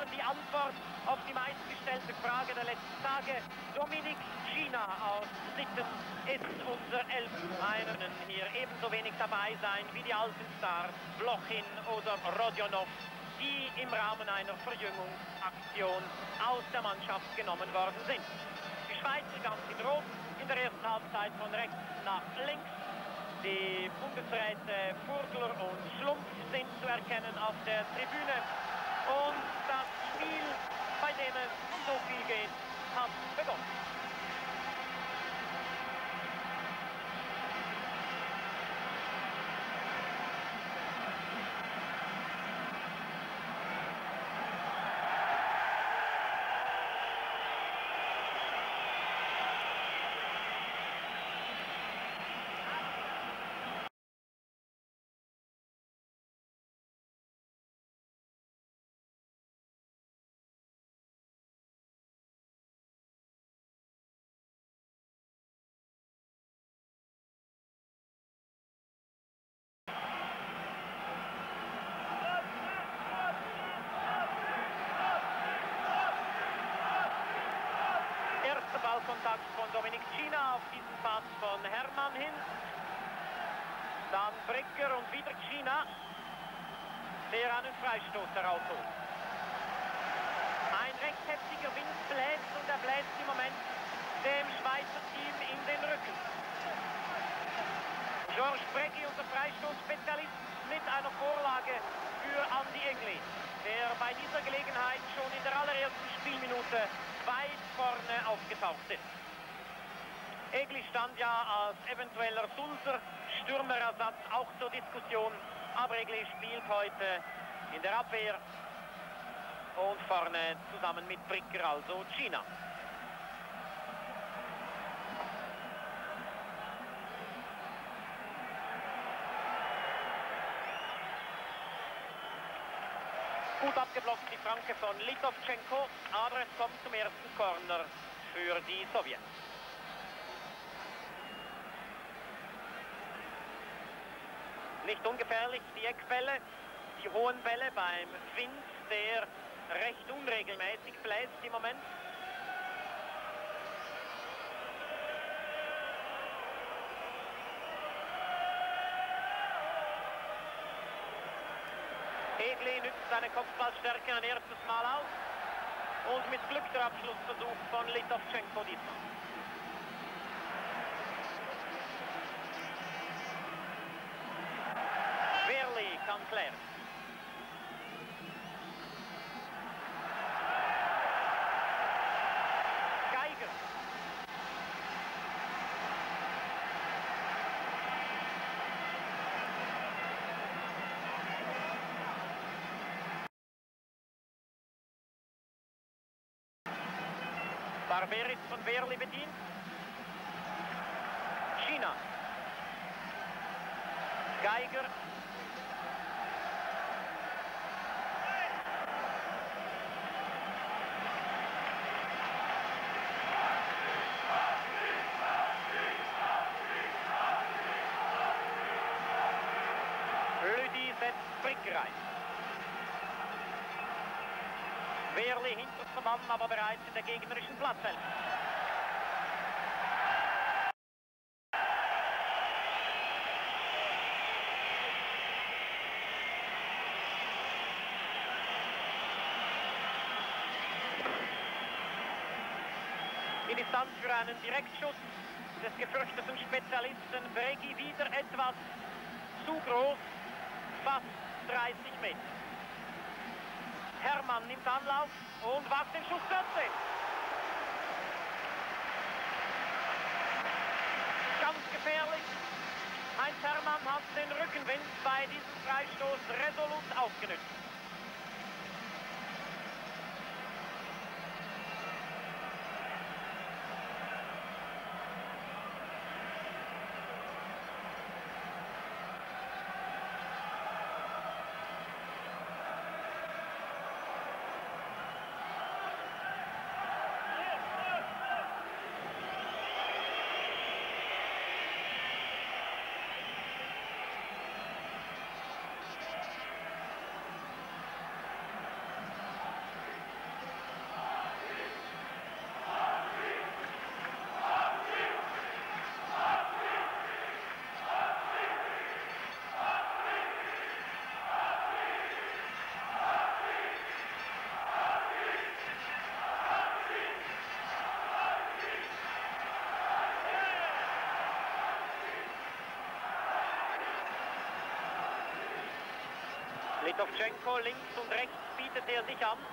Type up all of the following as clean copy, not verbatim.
Spieler die Antwort auf die meistgestellte Frage der letzten Tage. Cina aus Sitten ist unser Elf. Einen hier ebenso wenig dabei sein wie die alten Stars Blochin oder Rodionov, die im Rahmen einer Verjüngungsaktion aus der Mannschaft genommen worden sind. Die Schweizer ganz in Rot in der ersten Halbzeit von rechts nach links. Die Bundesräte Furgler und Schlumpf sind zu erkennen auf der Tribüne. Und das Spiel, bei dem es so viel geht, hat begonnen. Ballkontakt von Cina auf diesen Pass von Hermann hin. Dann Brigger und wieder Cina, der einen Freistoß herausholt. Ein recht heftiger Wind bläst und er bläst im Moment dem Schweizer Team in den Rücken. Bregy, unser Freistoßspezialist, mit einer Vorlage für Egli, der bei dieser Gelegenheit schon in der allerersten Spielminute weit vorne aufgetaucht ist. Egli stand ja als eventueller Sulzer Stürmerersatz auch zur Diskussion, aber Egli spielt heute in der Abwehr und vorne zusammen mit Brigger, also Cina. Gut abgeblockt die Flanke von Litovchenko, aber es kommt zum ersten Corner für die Sowjets. Nicht ungefährlich die Eckbälle, die hohen Bälle beim Wind, der recht unregelmäßig bläst im Moment. Egli nützt seine Kopfballstärke ein erstes Mal aus und mit Glück der Abschlussversuch von Litovchenko diesmal. Wehrli kann klären. Geiger. Barberis von Wehrli bedient. Cina. Geiger. Lüdi setzt Brigger rein. Wehrli hinterster Mann, aber bereits in der gegnerischen Platzhälfte. Die Distanz für einen Direktschuss des gefürchteten Spezialisten Bregy wieder etwas zu groß, fast 30 Meter. Hermann nimmt Anlauf und wagt den Schuss plötzlich. Ganz gefährlich. Heinz Hermann hat den Rückenwind bei diesem Freistoß resolut ausgenutzt. Litovchenko links und rechts bietet er sich an.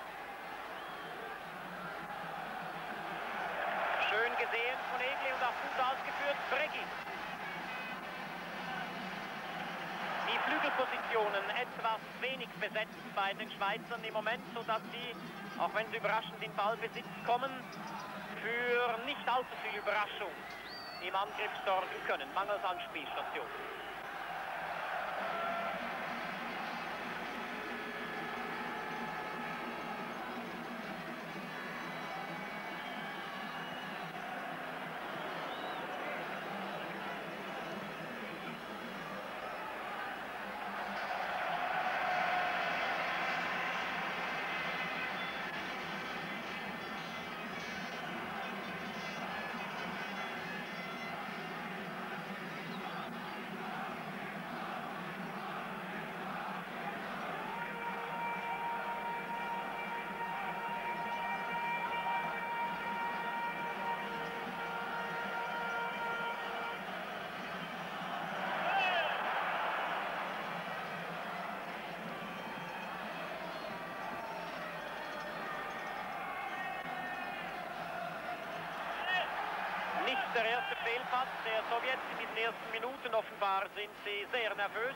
Schön gesehen von Egli und auch gut ausgeführt. Bregy. Die Flügelpositionen etwas wenig besetzt bei den Schweizern im Moment, sodass sie, auch wenn sie überraschend in Ballbesitz kommen, für nicht allzu viel Überraschung im Angriff sorgen können, mangels Anspielstation. Nicht der erste Fehlpass der Sowjets in diesen ersten Minuten. Offenbar sind sie sehr nervös.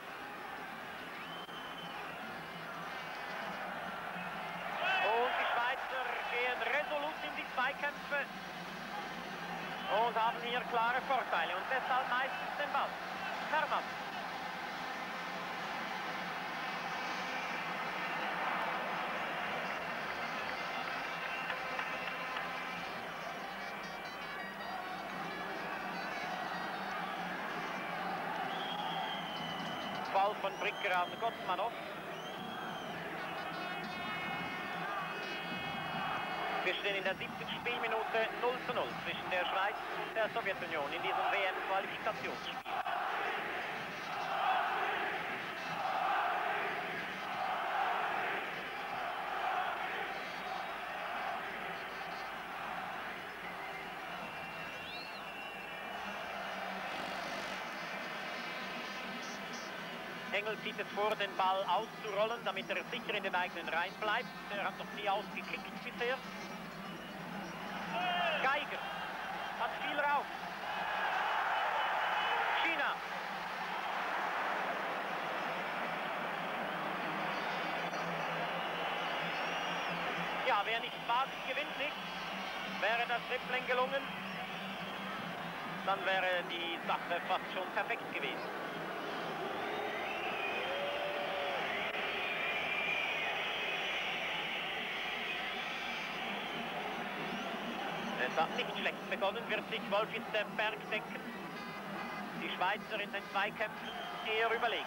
Und die Schweizer gehen resolut in die Zweikämpfe und haben hier klare Vorteile und deshalb meistens den Ball. Hermann. Ball von Brigger an Gotsmanov. Wir stehen in der 7. Spielminute 0:0 zwischen der Schweiz und der Sowjetunion in diesem WM-Qualifikationsspiel. Engel zieht es vor, den Ball auszurollen, damit er sicher in den eigenen Reihen bleibt. Er hat noch nie ausgekickt bisher. Geiger hat viel Raum. Cina. Ja, wer nicht wagt, gewinnt nicht. Wäre das Dribbling gelungen, dann wäre die Sache fast schon perfekt gewesen. Es hat nicht schlecht begonnen, wird sich Berg denken. Die Schweizer in den Zweikämpfen eher überlegen.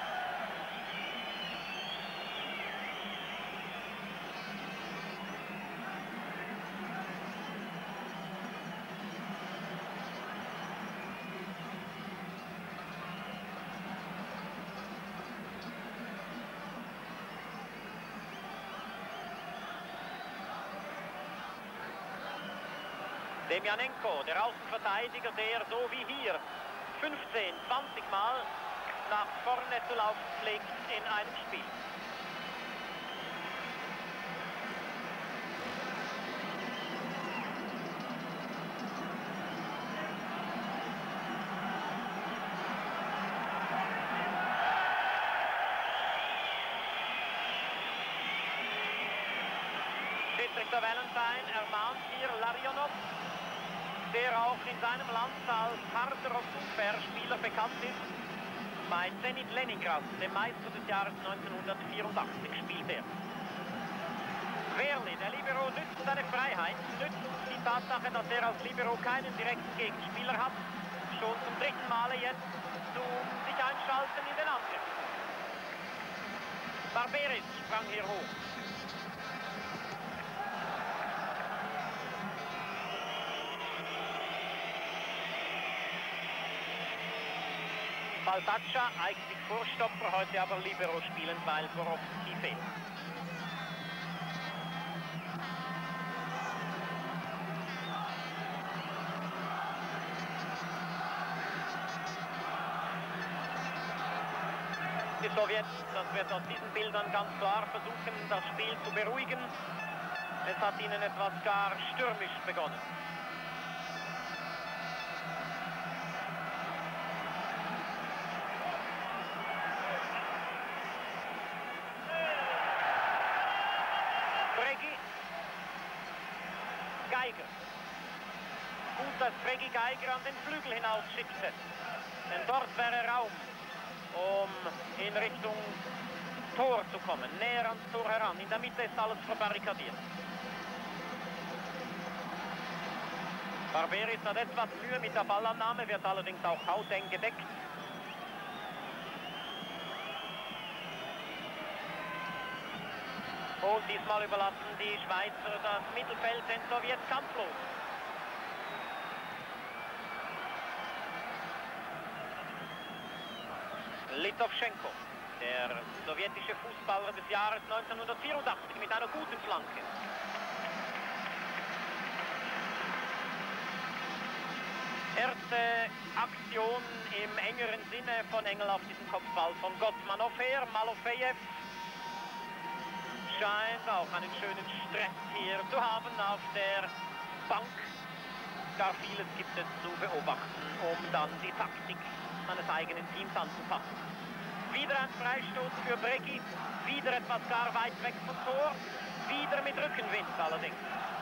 Demyanenko, der Außenverteidiger, der so wie hier 15, 20 Mal nach vorne zu laufen pflegt in einem Spiel. Schiedsrichter Valentine ermahnt hier Larionov, der auch in seinem Land als harter und unfairer Spieler bekannt ist. Bei Zenit Leningrad, dem Meister des Jahres 1984, spielt er. Wehrli, der Libero, nützt seine Freiheit, nützt die Tatsache, dass er als Libero keinen direkten Gegenspieler hat, schon zum 3. Male jetzt zum sich einschalten in den Angriff. Barberis sprang hier hoch. Baltacha, eigentlich Vorstopper, heute aber Libero spielen, weil Borowski fehlt. Die Sowjets, das wird aus diesen Bildern ganz klar versuchen, das Spiel zu beruhigen. Es hat ihnen etwas gar stürmisch begonnen. Bregy. Geiger. Gut, dass Bregy Geiger an den Flügel hinausschickte. Denn dort wäre Raum, um in Richtung Tor zu kommen, näher ans Tor heran. In der Mitte ist alles verbarrikadiert. Barberis hat etwas Mühe mit der Ballannahme, wird allerdings auch hauteng gedeckt. Und diesmal überlassen die Schweizer das Mittelfeld den Sowjets kampflos. Litovchenko, der sowjetische Fußballer des Jahres 1984 mit einer guten Flanke. Erste Aktion im engeren Sinne von Engel auf diesen Kopfball von Gotsmanov her. Malofejew scheint auch einen schönen Stress hier zu haben auf der Bank. Gar vieles gibt es zu beobachten, um dann die Taktik seines eigenen Teams anzupassen. Wieder ein Freistoß für Bregy, wieder etwas gar weit weg vom Tor, wieder mit Rückenwind allerdings.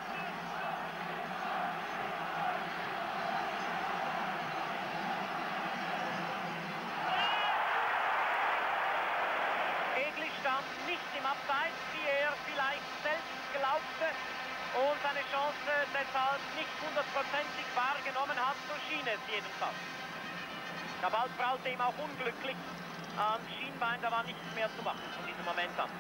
Egli stand nicht im Abseits, wie er vielleicht selbst glaubte und seine Chance deshalb nicht hundertprozentig wahrgenommen hat, so schien es jedenfalls. Der Ball prallte ihm auch unglücklich am Schienbein, da war nichts mehr zu machen von diesem Moment an.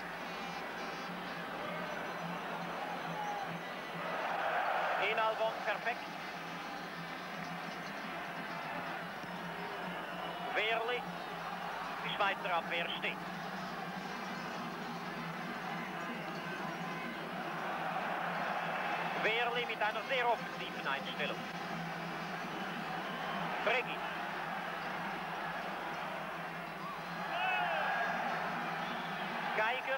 In-Albon perfekt. Wehrli, die Schweizer Abwehr steht. Wehrli mit einer sehr offensiven Einstellung. Bregy. Geiger.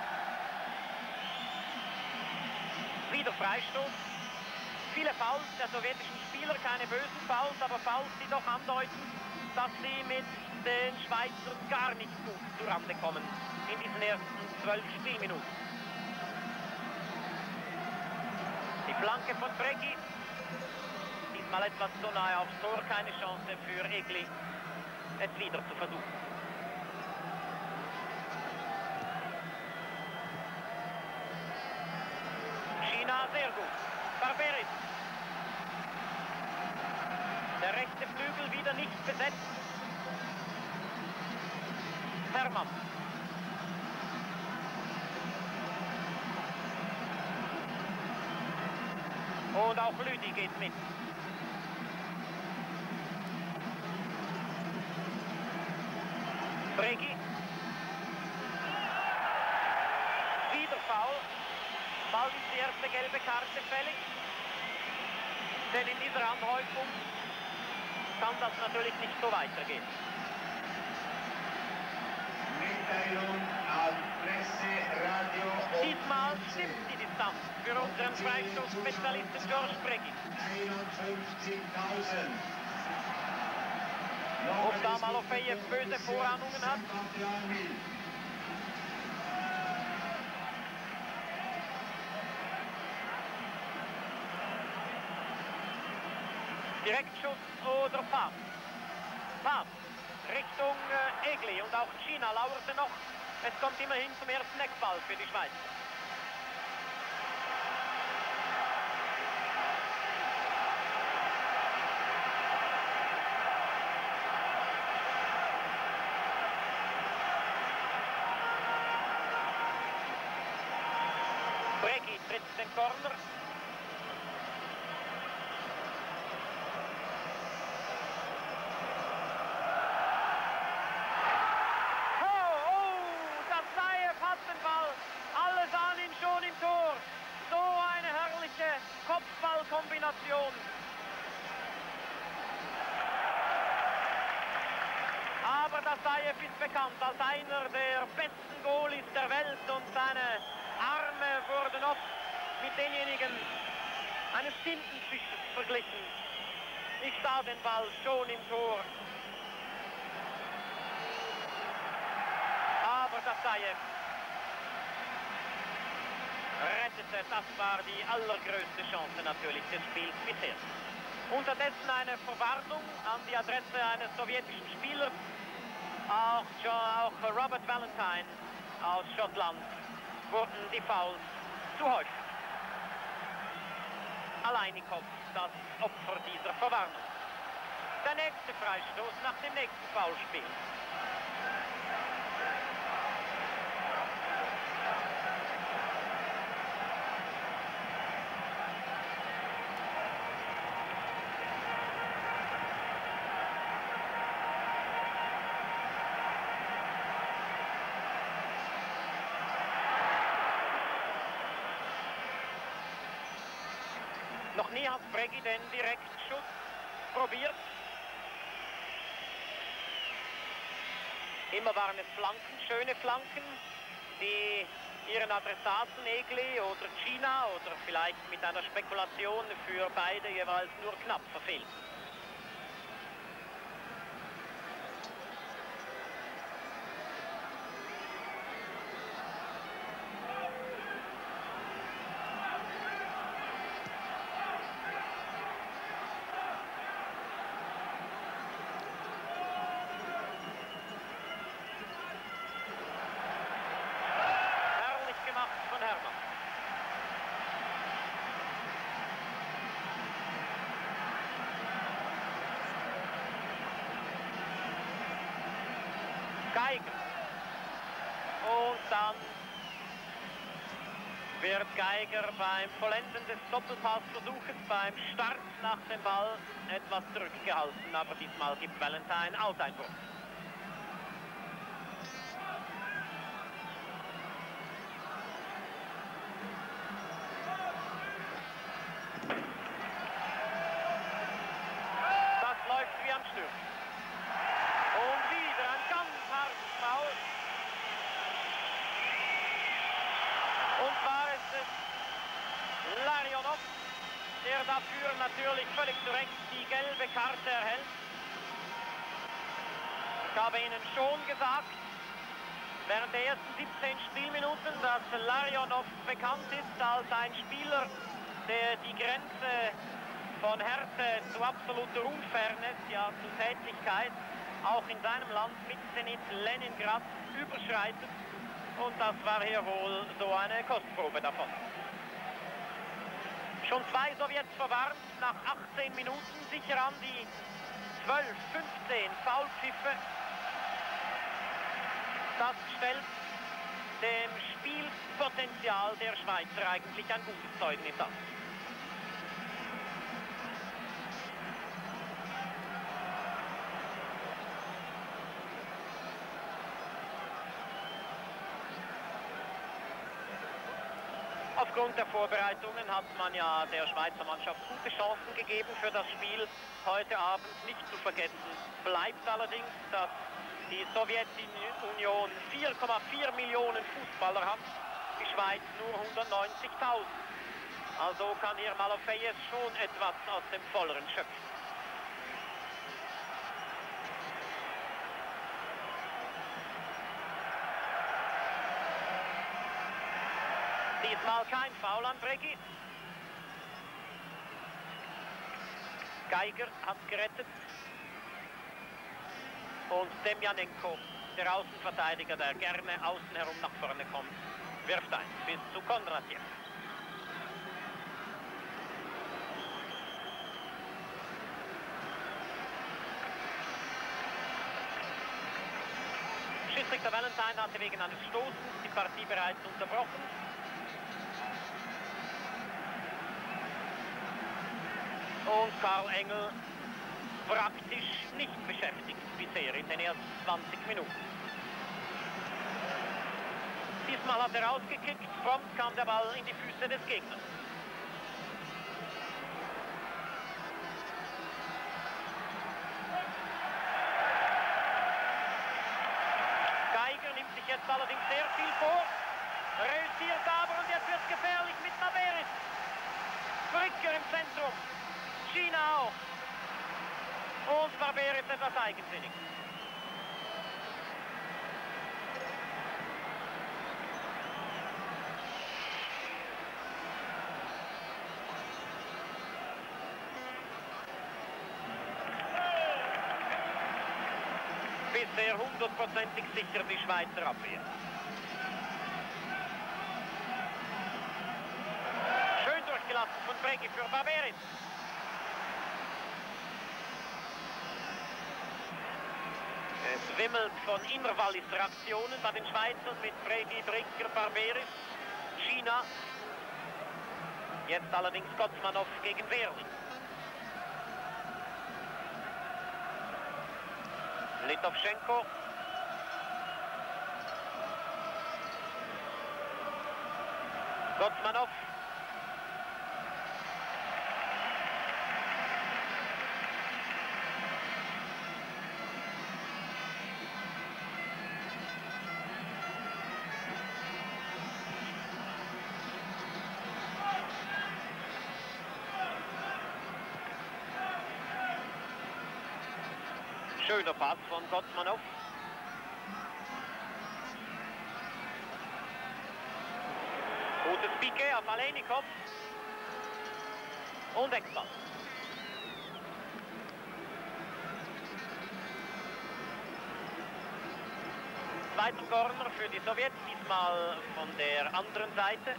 Wieder Freistoß. Viele Fouls der sowjetischen Spieler, keine bösen Fouls, aber Fouls, die doch andeuten, dass sie mit den Schweizern gar nicht gut zurande kommen in diesen ersten 12 Spielminuten. Die Flanke von Bregy. Diesmal etwas zu nahe aufs Tor, keine Chance für Egli, es wieder zu versuchen. Cina, sehr gut. Barberis. Der rechte Flügel wieder nicht besetzt. Hermann. Und auch Lüdi geht mit. Bregy. Wieder Foul. Bald ist die erste gelbe Karte fällig. Denn in dieser Anhäufung kann das natürlich nicht so weitergehen. Mitteilung an Presse, Radio und Diesmal stimmt die Distanz für unseren Freistoßspezialisten George Bregy. 51.000. Ob da Malofejew böse Vorahnungen hat? Direktschuss oder Pass? Pass Richtung Egli und auch Cina lauerte noch. Es kommt immerhin zum ersten Eckball für die Schweiz. Bregy tritt den Corner. Dasaev hat den Ball. Alle sahen ihn schon im Tor. So eine herrliche Kopfballkombination. Aber das Dasaev ist bekannt als einer der besten Goalies der Welt und seine Arme wurden oft mit denjenigen eines Tintenfischers verglichen. Ich sah den Ball schon im Tor. Aber Dasaev rettete, das war die allergrößte Chance natürlich des Spiels bisher. Unterdessen eine Verwarnung an die Adresse eines sowjetischen Spielers. Auch Robert Valentine aus Schottland wurden die Fouls zu häufig. Aleinikov, das Opfer dieser Verwarnung. Der nächste Freistoß nach dem nächsten Foulspiel. Noch nie hat Bregy den Direktschuss probiert. Immer waren es Flanken, schöne Flanken, die ihren Adressaten Egli oder Cina oder vielleicht mit einer Spekulation für beide jeweils nur knapp verfehlt. Von Hermann. Geiger. Und dann wird Geiger beim Vollenden des Doppelpassversuches beim Start nach dem Ball etwas zurückgehalten, aber diesmal gibt Valentine Auseinwurf. Wie am Stück. Und wieder ein ganz hartes Foul. Und war es Larionov, der dafür natürlich völlig zu Recht die gelbe Karte erhält. Ich habe Ihnen schon gesagt, während der ersten 17 Spielminuten, dass Larionov bekannt ist als ein Spieler, der die Grenze von Härte zu absoluter Unfairness, ja zu Tätlichkeit, auch in seinem Land mit Zenit Leningrad überschreitet. Und das war hier wohl so eine Kostprobe davon. Schon 2 Sowjets verwarnt, nach 18 Minuten sicher an die 12, 15 Foulpfiffe. Das stellt dem Spielpotenzial der Schweizer eigentlich ein gutes Zeugnis ab. Aufgrund der Vorbereitungen hat man ja der Schweizer Mannschaft gute Chancen gegeben für das Spiel heute Abend. Nicht zu vergessen bleibt allerdings, dass die Sowjetunion 4,4 Millionen Fußballer hat, die Schweiz nur 190.000. Also kann hier Malofeyev schon etwas aus dem Volleren schöpfen. Diesmal kein Foul an Bregy. Geiger hat gerettet. Und Demyanenko, der Außenverteidiger, der gerne außen herum nach vorne kommt, wirft ein bis zu Kondratiev. Schiedsrichter Valentine hatte wegen eines Stoßens die Partie bereits unterbrochen. Und Karl Engel praktisch nicht beschäftigt bisher in den ersten 20 Minuten. Diesmal hat er ausgekickt, prompt kam der Ball in die Füße des Gegners. sich jetzt allerdings sehr viel vor. Reüssiert aber und jetzt wird es gefährlich mit Barberis. Brigger im Zentrum. Cina auch. Und Barberis etwas eigensinnig. Bisher 100%ig sicher die Schweizer Abwehr. Schön durchgelassen von Bregy für Barberis. Es wimmelt von Innervallis-Reaktionen bei den Schweizern mit Bregy, Brigger, Barberis, Cina. Jetzt allerdings Gotsmanov gegen Wehrli. Litovchenko. Gotsmanov. Schöner Pass von Gotsmanov. Gutes Piqué auf Aleinikov. Und Eckball. Zweiter Corner für die Sowjets, diesmal von der anderen Seite.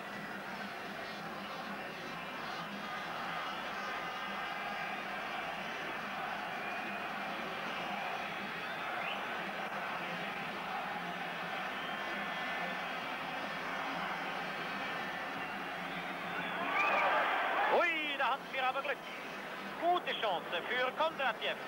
Aber Glück. Gute Chance für Kondratiev.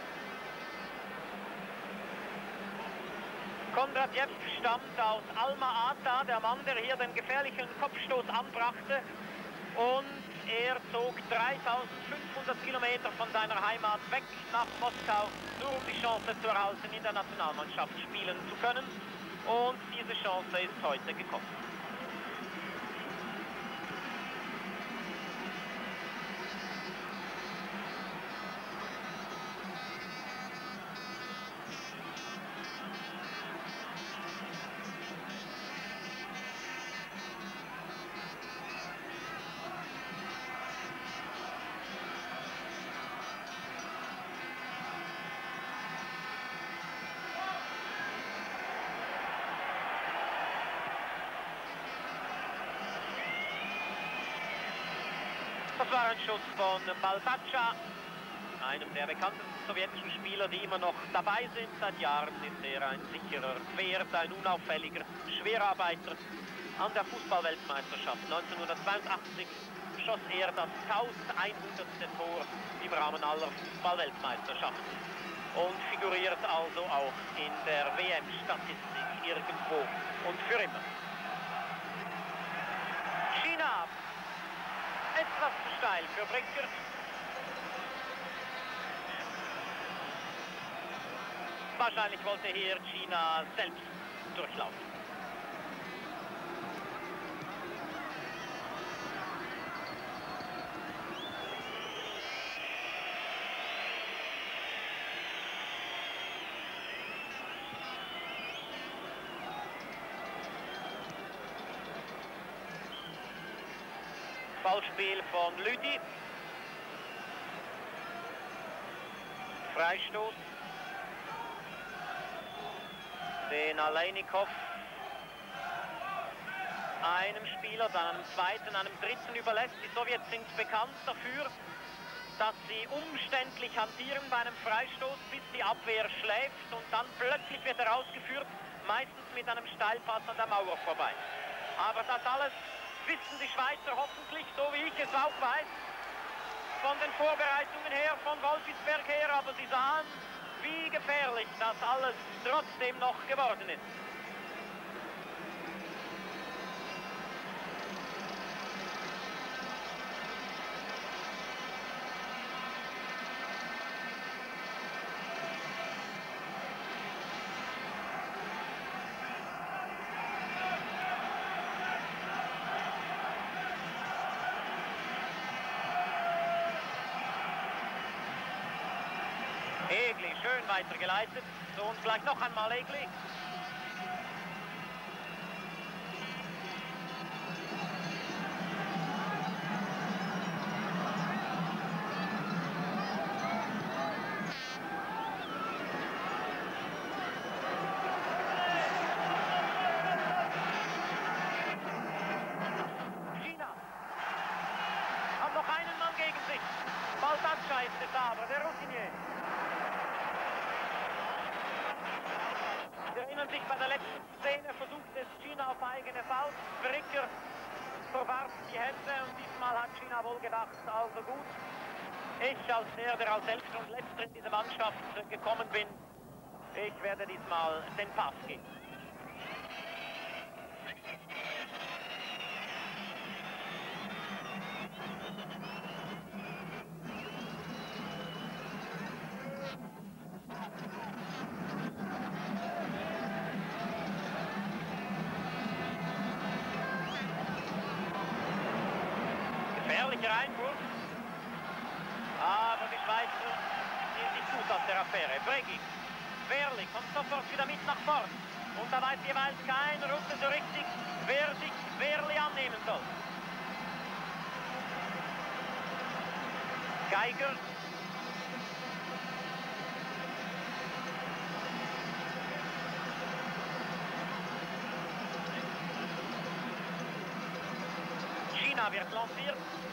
Kondratiev stammt aus Alma-Ata, der Mann, der hier den gefährlichen Kopfstoß anbrachte. Und er zog 3500 Kilometer von seiner Heimat weg nach Moskau, nur um die Chance zu erhalten, in der Nationalmannschaft spielen zu können. Und diese Chance ist heute gekommen. Das war ein Schuss von Baltacha, einem der bekanntesten sowjetischen Spieler, die immer noch dabei sind. Seit Jahren ist er ein sicherer Wert, ein unauffälliger Schwerarbeiter. An der Fußballweltmeisterschaft 1982 schoss er das 1100. Tor im Rahmen aller Fußballweltmeisterschaften und figuriert also auch in der WM-Statistik irgendwo und für immer. Cina. Etwas zu steil für Brigger. Wahrscheinlich wollte hier Cina selbst durchlaufen. Ballspiel von Lüdi. Freistoß. Den Aleinikov einem Spieler, dann einem zweiten, einem dritten überlässt. Die Sowjets sind bekannt dafür, dass sie umständlich hantieren bei einem Freistoß, bis die Abwehr schläft und dann plötzlich wird er ausgeführt, meistens mit einem Steilpass an der Mauer vorbei. Aber das alles wissen die Schweizer hoffentlich, so wie ich es auch weiß, von den Vorbereitungen her, von Wolfisberg her, aber sie sahen, wie gefährlich das alles trotzdem noch geworden ist. schön weitergeleitet. So, und gleich noch einmal Egli. Cina. Hat noch einen Mann gegen sich. Baltacha ist es aber, der Routinier. Sie erinnern sich, bei der letzten Szene versucht es Cina auf eigene Faust. Brigger verwarf die Hände und diesmal hat Cina wohl gedacht, also gut. Ich als der als Elfter und Letzter in diese Mannschaft gekommen bin, ich werde diesmal den Pass geben. Gefährlicher Einwurf. Aber die Schweizer sehen sich gut aus der Affäre. Bregy. Wehrli kommt sofort wieder mit nach vorn. Und da weiß jeweils kein Russe so richtig, wer sich Wehrli annehmen soll. Geiger. Cina wird lanciert.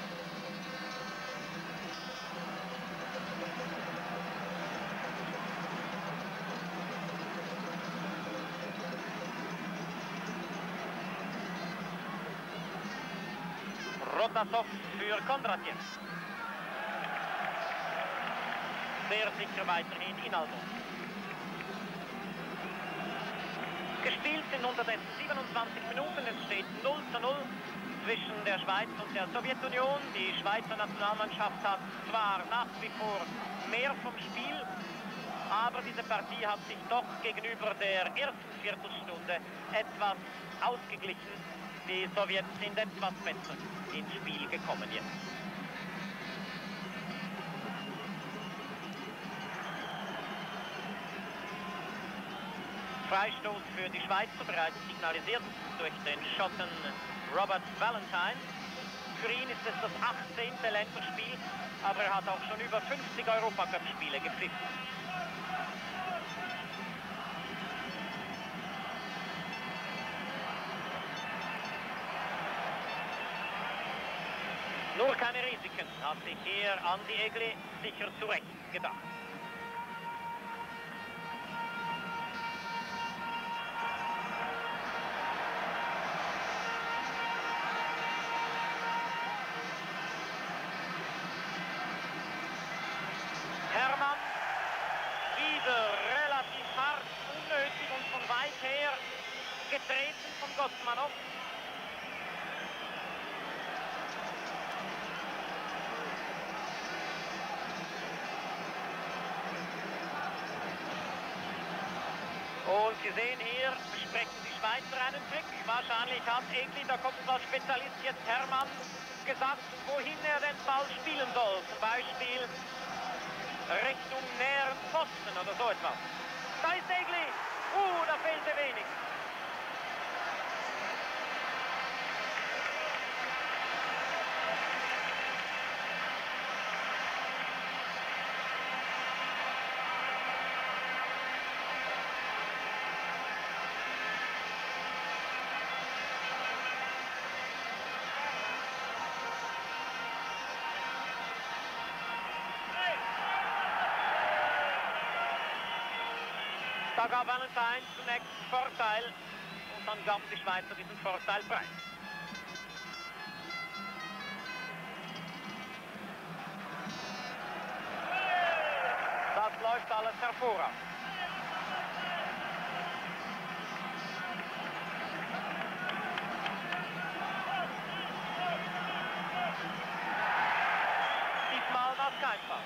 Protasov für Kondratiev. Sehr sicher weiterhin In-Albon. Gespielt sind unterdessen 27 Minuten. Es steht 0:0 zwischen der Schweiz und der Sowjetunion. Die Schweizer Nationalmannschaft hat zwar nach wie vor mehr vom Spiel, aber diese Partie hat sich doch gegenüber der ersten Viertelstunde etwas ausgeglichen. Die Sowjets sind etwas besser ins Spiel gekommen jetzt. Freistoß für die Schweizer, bereits signalisiert durch den Schotten Robert Valentine. Für ihn ist es das 18. Länderspiel, aber er hat auch schon über 50 Europacup-Spiele gepfiffen. Nur keine Risiken, hat sich hier Andi Egli sicher zurecht gedacht. Hermann, wieder relativ hart, unnötig und von weit her getreten von Gotsmanov. Und Sie sehen hier, besprechen die Schweizer einen Trick. Wahrscheinlich hat Egli, der Kopfballspezialist, jetzt Hermann gesagt, wohin er den Ball spielen soll. Zum Beispiel Richtung näheren Pfosten oder so etwas. Da ist Egli. Da fehlte wenig. Da gab Valentine zunächst Vorteil und dann gaben die Schweizer diesen Vorteil preis. Das läuft alles hervorragend. Diesmal war es kein Fall.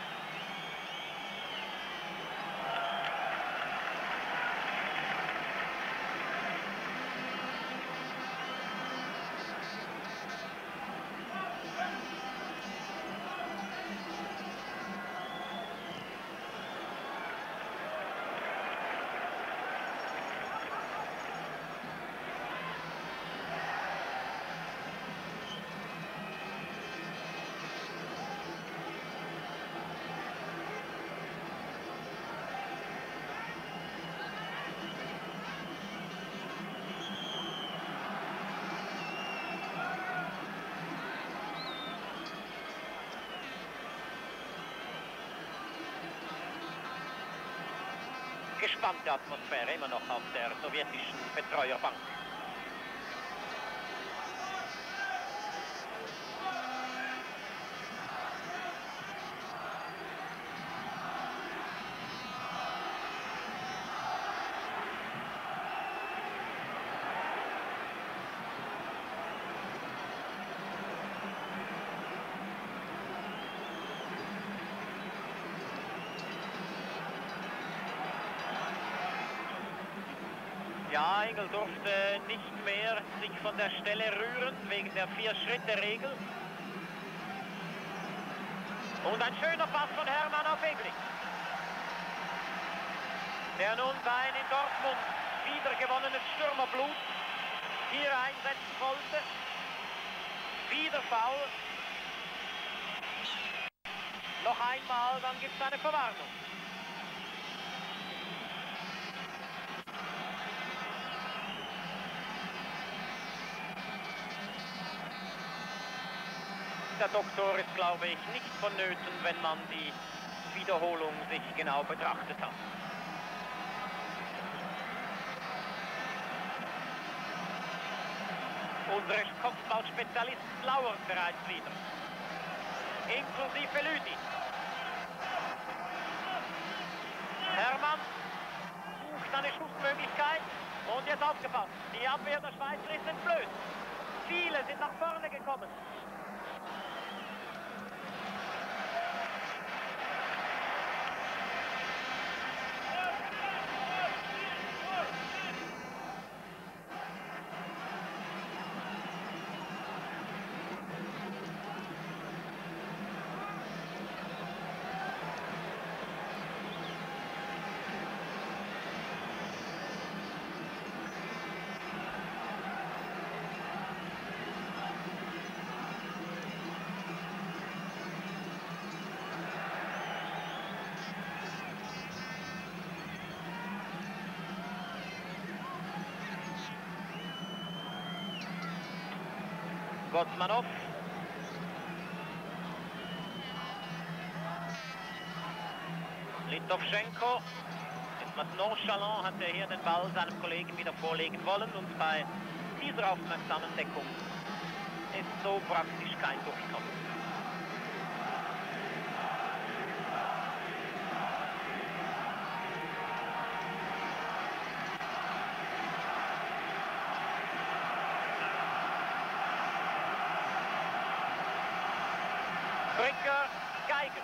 gespannte Atmosphäre immer noch auf der sowjetischen Betreuerbank. Ja, Engel durfte nicht mehr sich von der Stelle rühren, wegen der 4-Schritte-Regel. Und ein schöner Pass von Hermann auf Egli, der nun sein in Dortmund wiedergewonnenes Stürmerblut hier einsetzen wollte. Wieder Foul. Noch einmal, dann gibt es eine Verwarnung. Der Doktor ist, glaube ich, nicht vonnöten, wenn man die Wiederholung sich genau betrachtet hat. Unsere Kopfballspezialisten lauern bereits wieder. Inklusive Lüdi. Hermann sucht eine Schussmöglichkeit und jetzt aufgepasst. Die Abwehr der Schweizer ist entblößt. Viele sind nach vorne gekommen. Gotsmanov. Litovchenko. Etwas nonchalant hat er hier den Ball seinem Kollegen wieder vorlegen wollen und bei dieser aufmerksamen Deckung ist so praktisch kein Durchkommen. Brigger, Geiger.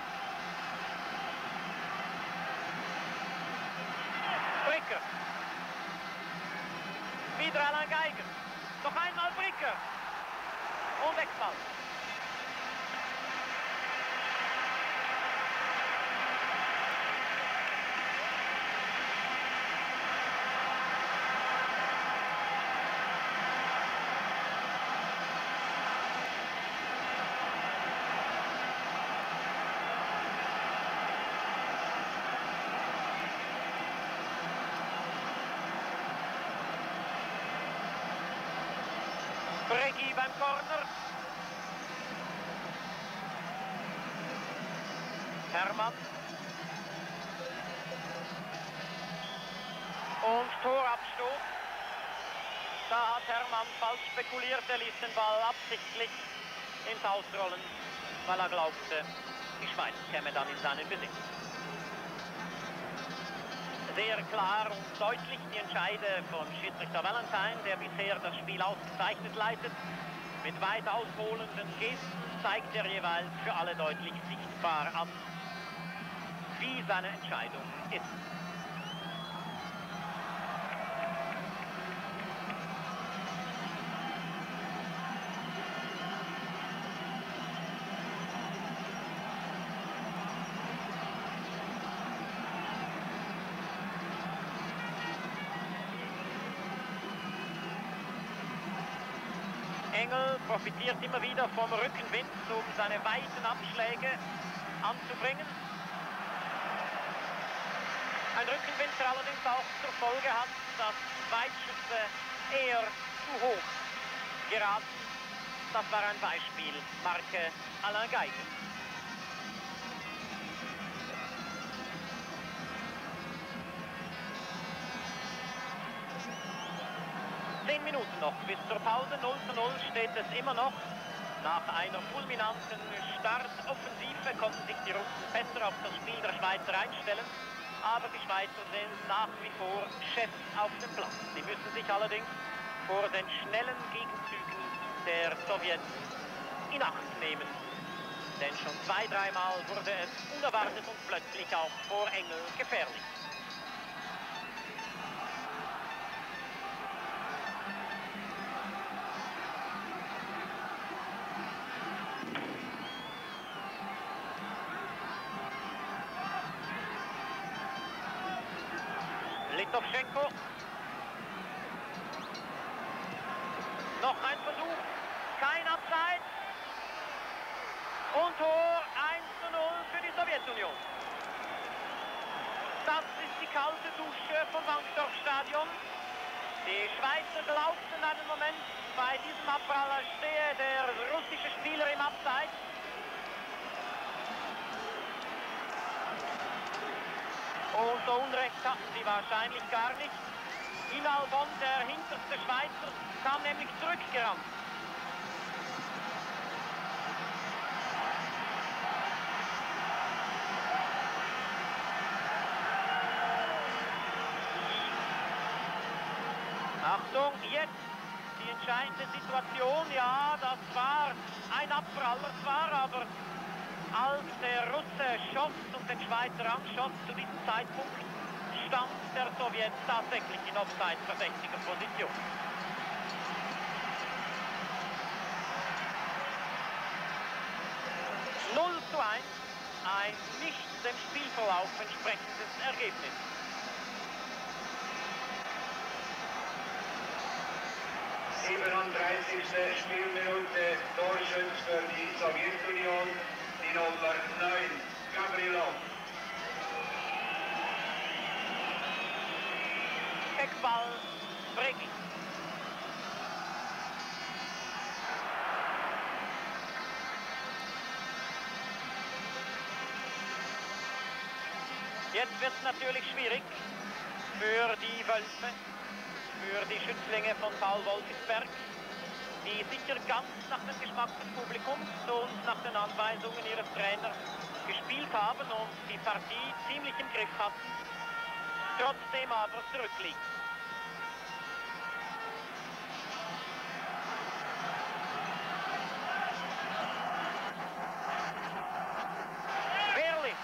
Brigger. Wieder Alain Geiger. Noch einmal Brigger. Und Eckball. Bregy beim Corner. Hermann. Und Torabstoß. Da hat Hermann falsch spekuliert. Er ließ den Ball absichtlich ins Ausrollen, weil er glaubte, die Schweiz käme dann in seinen Besitz. Sehr klar und deutlich die Entscheide von Schiedsrichter Valentine, der bisher das Spiel ausgezeichnet leitet. Mit weit ausholenden Gesten zeigt er jeweils für alle deutlich sichtbar an, wie seine Entscheidung ist. Engel profitiert immer wieder vom Rückenwind, um seine weiten Abschläge anzubringen. Ein Rückenwind, der allerdings auch zur Folge hat, dass Weitschüsse eher zu hoch geraten. Das war ein Beispiel, Marke Alain Geiger. Minuten noch bis zur Pause. 0:0 steht es immer noch. Nach einer fulminanten Startoffensive konnten sich die Russen besser auf das Spiel der Schweizer einstellen. Aber die Schweizer sind nach wie vor Chefs auf dem Platz. Sie müssen sich allerdings vor den schnellen Gegenzügen der Sowjets in Acht nehmen. Denn schon 2-3 Mal wurde es unerwartet und plötzlich auch vor Engel gefährlich. Litovchenko. Noch ein Versuch. Kein Abseits. Und Tor 1:0 für die Sowjetunion. Das ist die kalte Dusche vom Wankdorf Stadion. Die Schweizer glaubten einen Moment, bei diesem Abpraller stehe der russische Spieler im Abseits. Und so Unrecht hatten sie wahrscheinlich gar nicht. In-Albon, der hinterste Schweizer, kam nämlich zurückgerannt. Achtung, jetzt die entscheidende Situation. Ja, das war ein Abpraller zwar, aber als der Russe schoss und den Schweizer anschoss, zu diesem Zeitpunkt stand der Sowjet tatsächlich in offside-verdächtiger Position. Null zu 1, ein nicht dem Spielverlauf entsprechendes Ergebnis. Spielminute, Torschütz für die Sowjetunion, die Nummer 9, Gavrilov. Eckball, Bregy. Jetzt wird es natürlich schwierig für die Wölfe, für die Schützlinge von Paul Wolfisberg, die sicher ganz nach dem Geschmack des Publikums und nach den Anweisungen ihres Trainers gespielt haben und die Partie ziemlich im Griff hatten, trotzdem aber zurückliegen. Wehrli.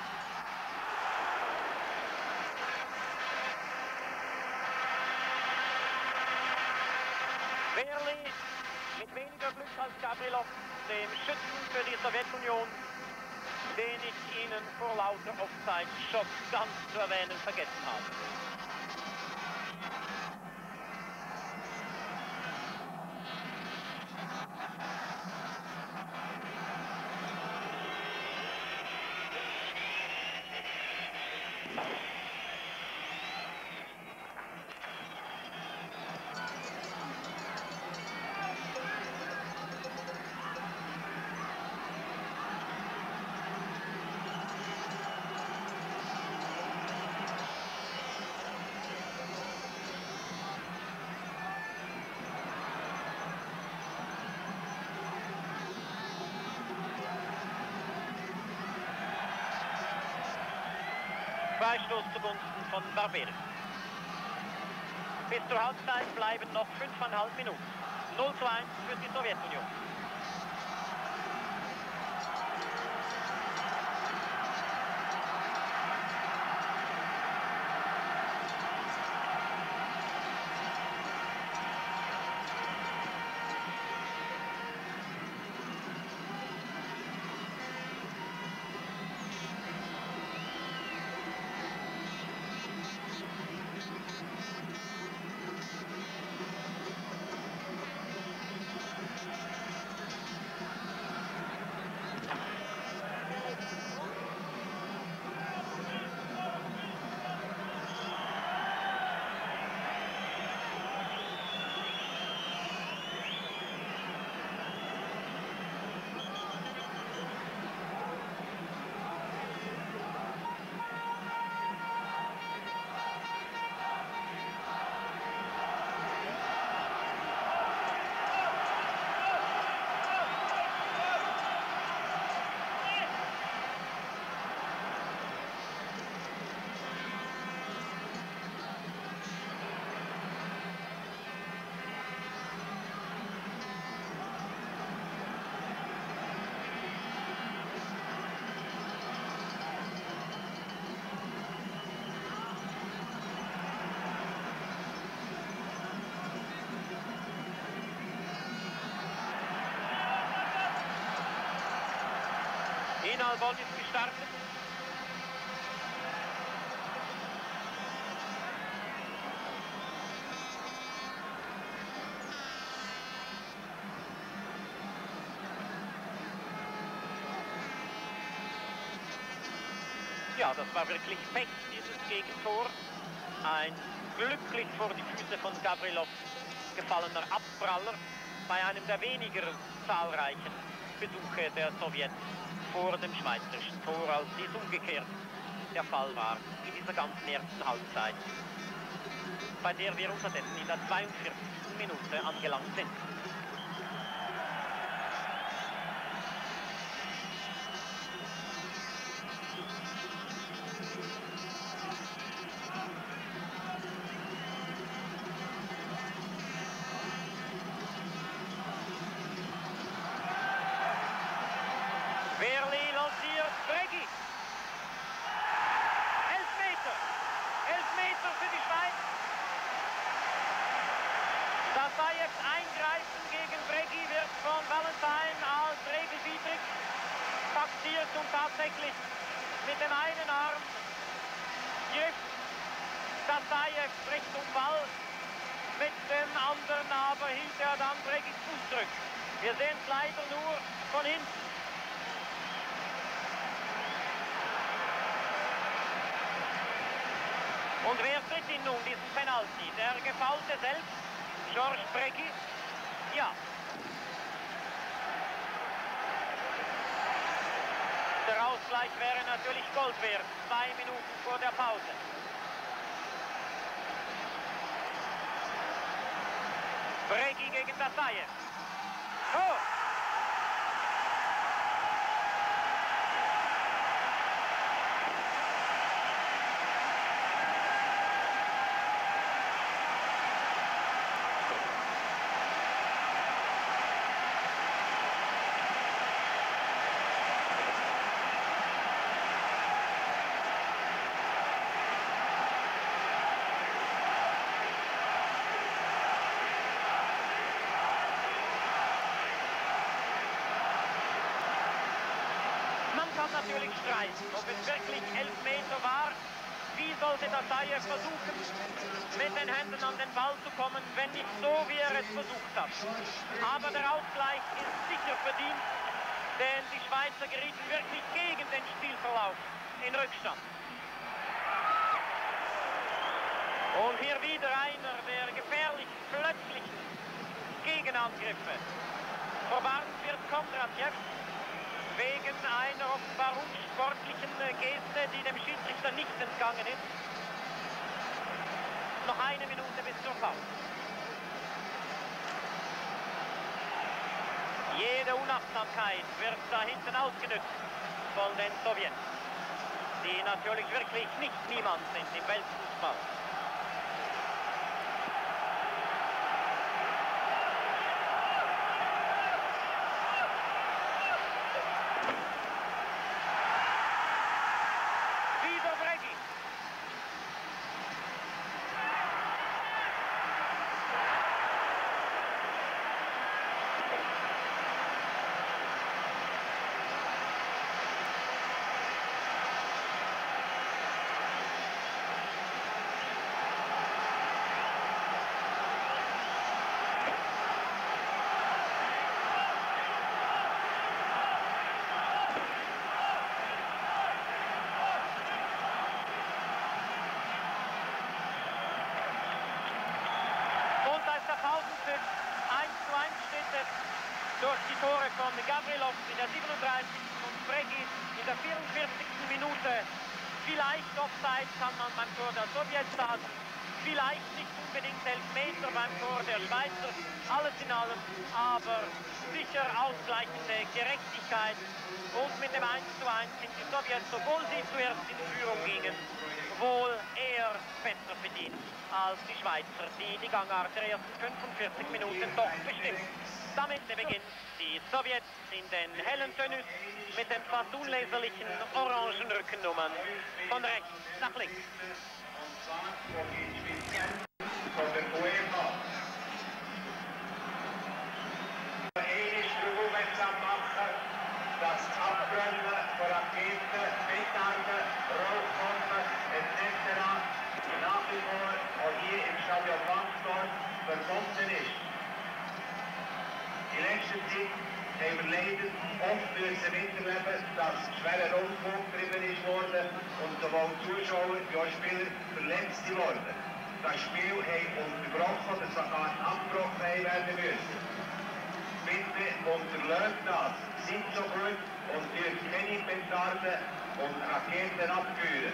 Wehrli mit weniger Glück als Gavrilov, dem Schützen für die Sowjetunion, den ich Ihnen vor lauter Offside-Schock ganz zu erwähnen vergessen habe. Freistoß zugunsten von Barberis. Bis zur Halbzeit bleiben noch 5,5 Minuten. 0 zu 1 für die Sowjetunion. In-Albon ist gestartet. Ja, das war wirklich Pech, dieses Gegentor. Ein glücklich vor die Füße von Gavrilov gefallener Abpraller bei einem der weniger zahlreichen Besuche der Sowjets vor dem schweizerischen Tor, als dies umgekehrt der Fall war in dieser ganzen ersten Halbzeit, bei der wir unterdessen in der 42. Minute angelangt sind. Wehrli lanciert Bregy. Elfmeter für die Schweiz. Dasaevs Eingreifen gegen Bregy wird von Valentine als regelwidrig taxiert und tatsächlich mit dem einen Arm griff Dasaev Richtung Ball. Mit dem anderen aber hielt er dann Bregys Fuß zurück. Wir sehen es leider nur von hinten. Und wer tritt ihn nun, diesen Penalty? Der Gefaulte selbst, Georges Bregy? Ja. Der Ausgleich wäre natürlich Gold wert, 2 Minuten vor der Pause. Bregy gegen Dasaev. Tor! Natürlich streiten, ob es wirklich Elfmeter war. Wie sollte Dasaev versuchen, mit den Händen an den Ball zu kommen, wenn nicht so, wie er es versucht hat. Aber der Ausgleich ist sicher verdient, denn die Schweizer gerieten wirklich gegen den Spielverlauf in Rückstand. Und hier wieder einer der gefährlichen, plötzlichen Gegenangriffe. Verwarnt wird Kondratiev wegen einer offenbar unsportlichen Geste, die dem Schiedsrichter nicht entgangen ist. Noch eine Minute bis zur Pause. Jede Unachtsamkeit wird da hinten ausgenutzt von den Sowjets, die natürlich wirklich nicht niemand sind im Weltfußball. Durch die Tore von Gavrilov in der 37. und Bregy in der 44. Minute. Vielleicht Offside kann man beim Tor der Sowjets sagen. Vielleicht nicht unbedingt Elfmeter beim Tor der Schweizer. Alles in allem aber sicher ausgleichende Gerechtigkeit. Und mit dem 1:1 sind die Sowjets, obwohl sie zuerst in Führung gingen, wohl eher besser verdient als die Schweizer, die die Gangart der ersten 45 Minuten doch bestimmt. Damit beginnt die Sowjets in den hellen Tenus mit den fast unleserlichen orangen Rückennummern von rechts nach links. Das Abbrennen vor müssen miterleben, dass schwerer Unfug getrieben ist worden und sowohl Zuschauer wie auch Spieler verletzt wurden. Das Spiel haben unterbrochen oder sogar abgebrochen werden müssen. Bitte unterlasst das, seid so gut und dürft keine Petarden und Raketen abfeuern.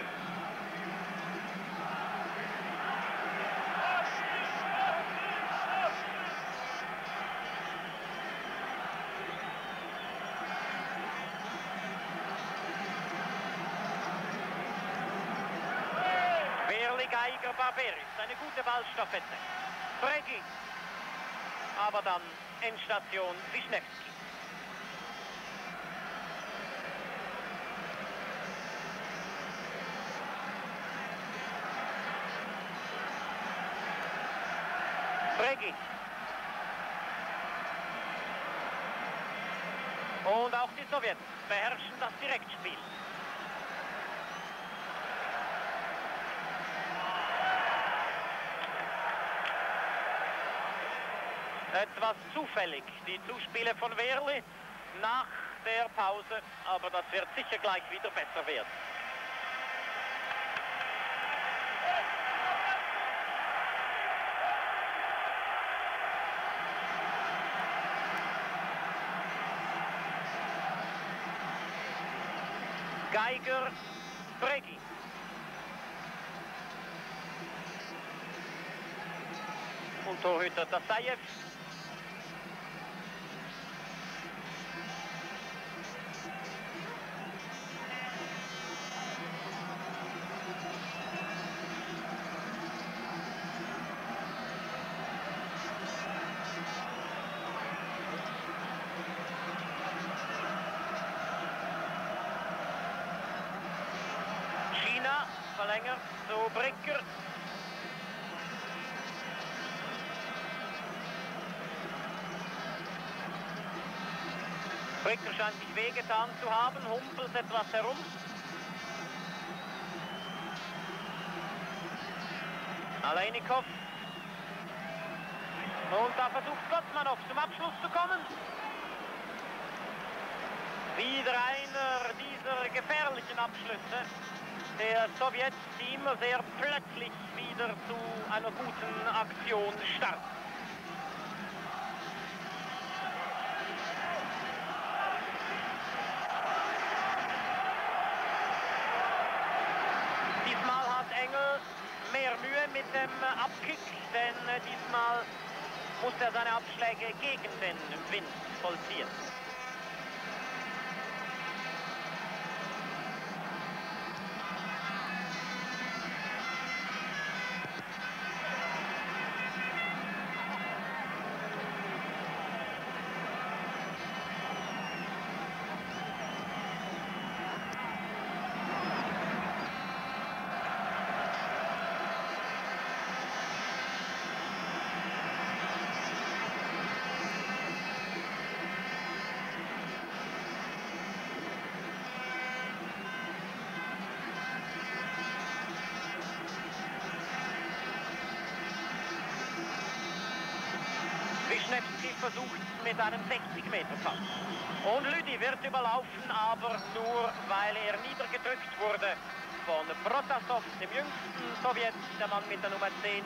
Wehrli, Geiger, Barberis, eine gute Ballstaffette. Bregy, aber dann Endstation Vishnevsky. Bregy. Und auch die Sowjets beherrschen das Direktspiel. Etwas zufällig, die Zuspiele von Wehrli nach der Pause, aber das wird sicher gleich wieder besser werden. Geiger, Bregy. Und Torhüter Dasaev. Cina verlängert zu Brigger. Brigger scheint sich wehgetan zu haben, humpelt etwas herum. Aleinikov. Und da versucht Gotsmanov zum Abschluss zu kommen. Wieder einer dieser gefährlichen Abschlüsse der Sowjets, die immer sehr plötzlich wieder zu einer guten Aktion starten. Diesmal hat Engel mehr Mühe mit dem Abkick, denn diesmal muss er seine Abschläge gegen den Wind vollziehen. Vishnevsky versucht mit einem 60-Meter-Pass. Und Lüdi wird überlaufen, aber nur weil er niedergedrückt wurde von Protasov, dem jüngsten Sowjet, der Mann mit der Nummer 10.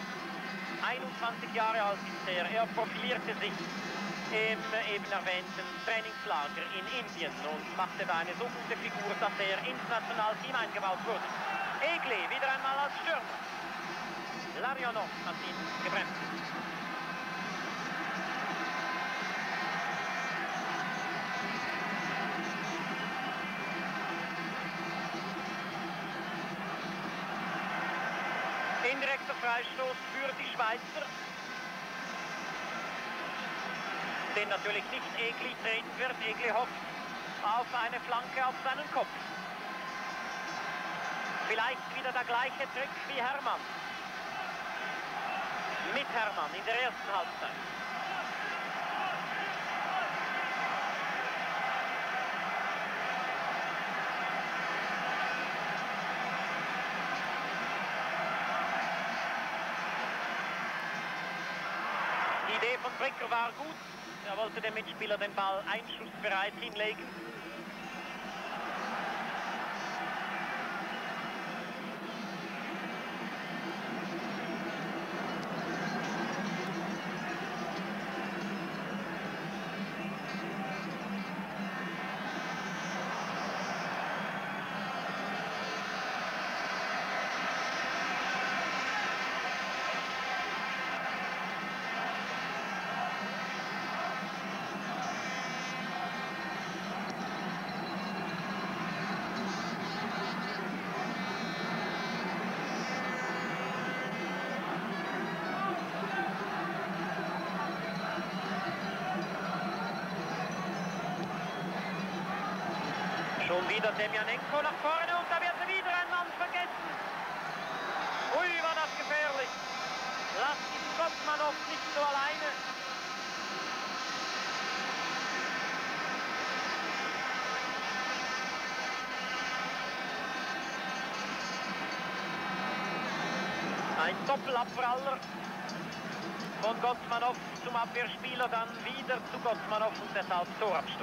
21 Jahre alt ist er. Er profilierte sich im eben erwähnten Trainingslager in Indien und machte da eine so gute Figur, dass er international Team eingebaut wurde. Egli wieder einmal als Stürmer. Larionov hat ihn gebremst. Indirekter Freistoß für die Schweizer, den natürlich nicht Egli treten wird. Egli hofft auf eine Flanke auf seinen Kopf. Vielleicht wieder der gleiche Trick wie Hermann. Mit Hermann in der ersten Halbzeit. Die Idee von Brigger war gut. Er wollte dem Mitspieler den Ball einschussbereit hinlegen. Schon wieder Demyanenko nach vorne und da wird wieder ein Mann vergessen. Ui, war das gefährlich. Lasst diesen Gotsmanov nicht so alleine. Ein Doppelabpraller von Gotsmanov zum Abwehrspieler, dann wieder zu Gotsmanov und deshalb Torabstoß.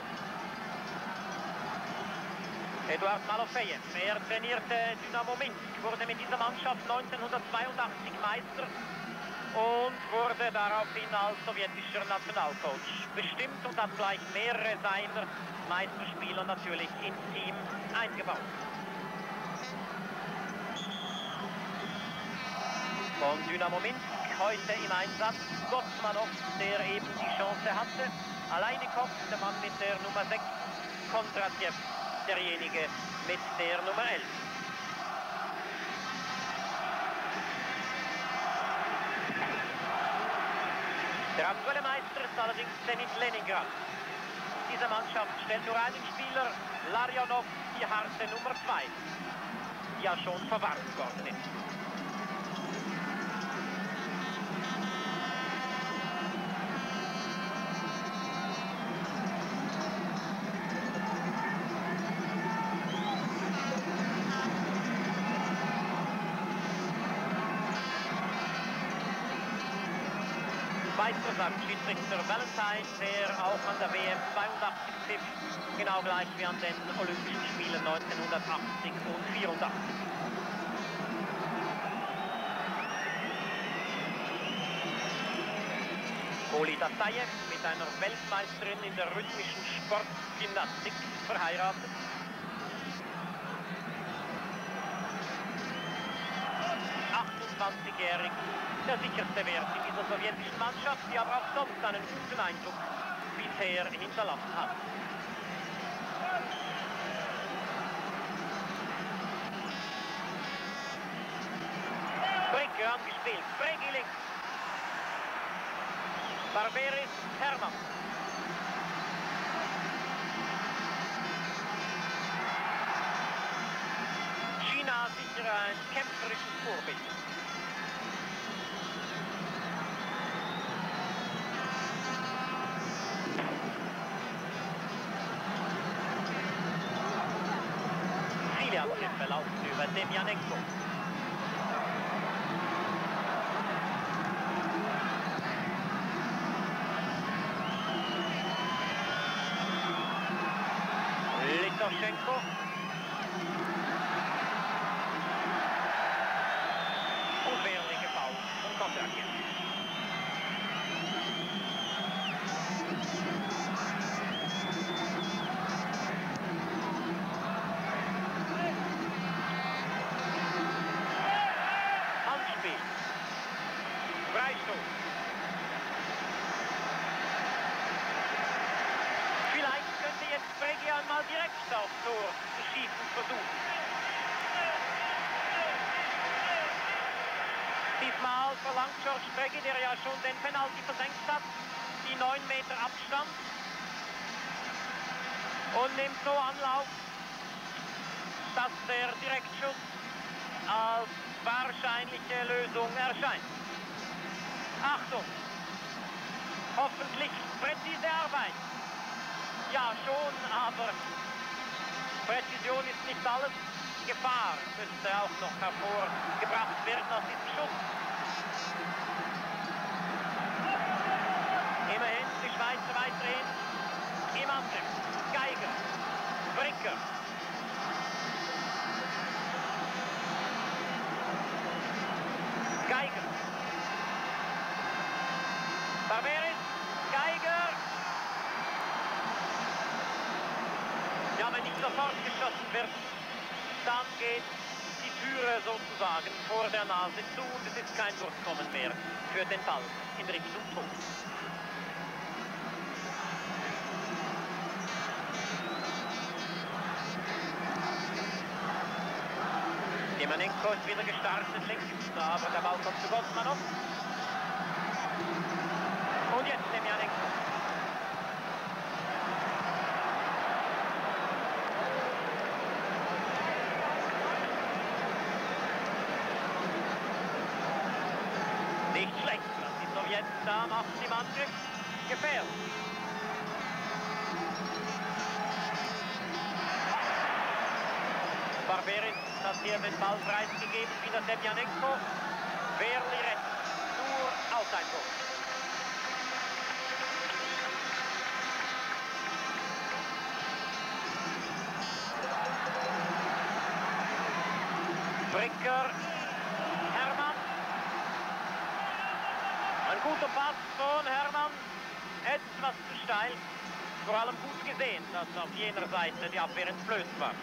Eduard Malofejew, er trainierte Dynamo Minsk, wurde mit dieser Mannschaft 1982 Meister und wurde daraufhin als sowjetischer Nationalcoach bestimmt und hat gleich mehrere seiner Meisterspieler natürlich ins Team eingebaut. Von Dynamo Minsk heute im Einsatz Gotsmanov, der eben die Chance hatte. Aleinikov, der Mann mit der Nummer 6, Kondratiev, derjenige mit der Nummer 11. Der aktuelle Meister ist allerdings Zenit Leningrad. Diese Mannschaft stellt nur einen Spieler, Larionov, die harte Nummer 2, die ja schon verwarnt worden ist. Meister sagt Schiedsrichter Valentine, der auch an der WM 82 pfiff, genau gleich wie an den Olympischen Spielen 1980 und 84. Dasaev mit einer Weltmeisterin in der rhythmischen Sportgymnastik verheiratet. jährig der sicherste Wert in dieser sowjetischen Mannschaft, die aber auch sonst einen guten Eindruck bisher hinterlassen hat. Brigger angespielt, Bregy links. Barberis, Hermann. Cina sicher ein kämpferisches Vorbild. Viele Angriffe laufen über Demyanenko. Litovchenko. Und Wehrli gefault von Kondratiev. Handspiel. Freistoß. Vielleicht könnte jetzt Bregy einmal direkt aufs Tor zu schießen versuchen. Diesmal verlangt George Bregy, der ja schon den Penalty versenkt hat, die 9 Meter Abstand und nimmt so Anlauf, dass der Direktschuss als wahrscheinliche Lösung erscheint. Achtung! Hoffentlich präzise Arbeit. Ja, schon, aber Präzision ist nicht alles. Gefahr müsste auch noch hervorgebracht werden aus diesem Schuss. Immerhin die Schweizer weiterhin im Angriff. Geiger, Brigger. Geiger. Barberis, Geiger. Ja, wenn nicht sofort geschossen wird, dann geht die Türe sozusagen vor der Nase zu und es ist kein Durchkommen mehr für den Ball in Richtung Tor. Demyanenko ist wieder gestartet links, aber der Ball kommt zu Gotsmanov. Und jetzt Demyanenko. jetzt, da macht die Mannschaft gefährlich. Barberis hat hier den Ball preisgegeben, wieder Demyanenko. Wehrli rettet, nur Auseinwurf. Brigger, Hermann. Ein guter Pass von Hermann. Etwas zu steil. Vor allem gut gesehen, dass auf jener Seite die Abwehr entblößt war.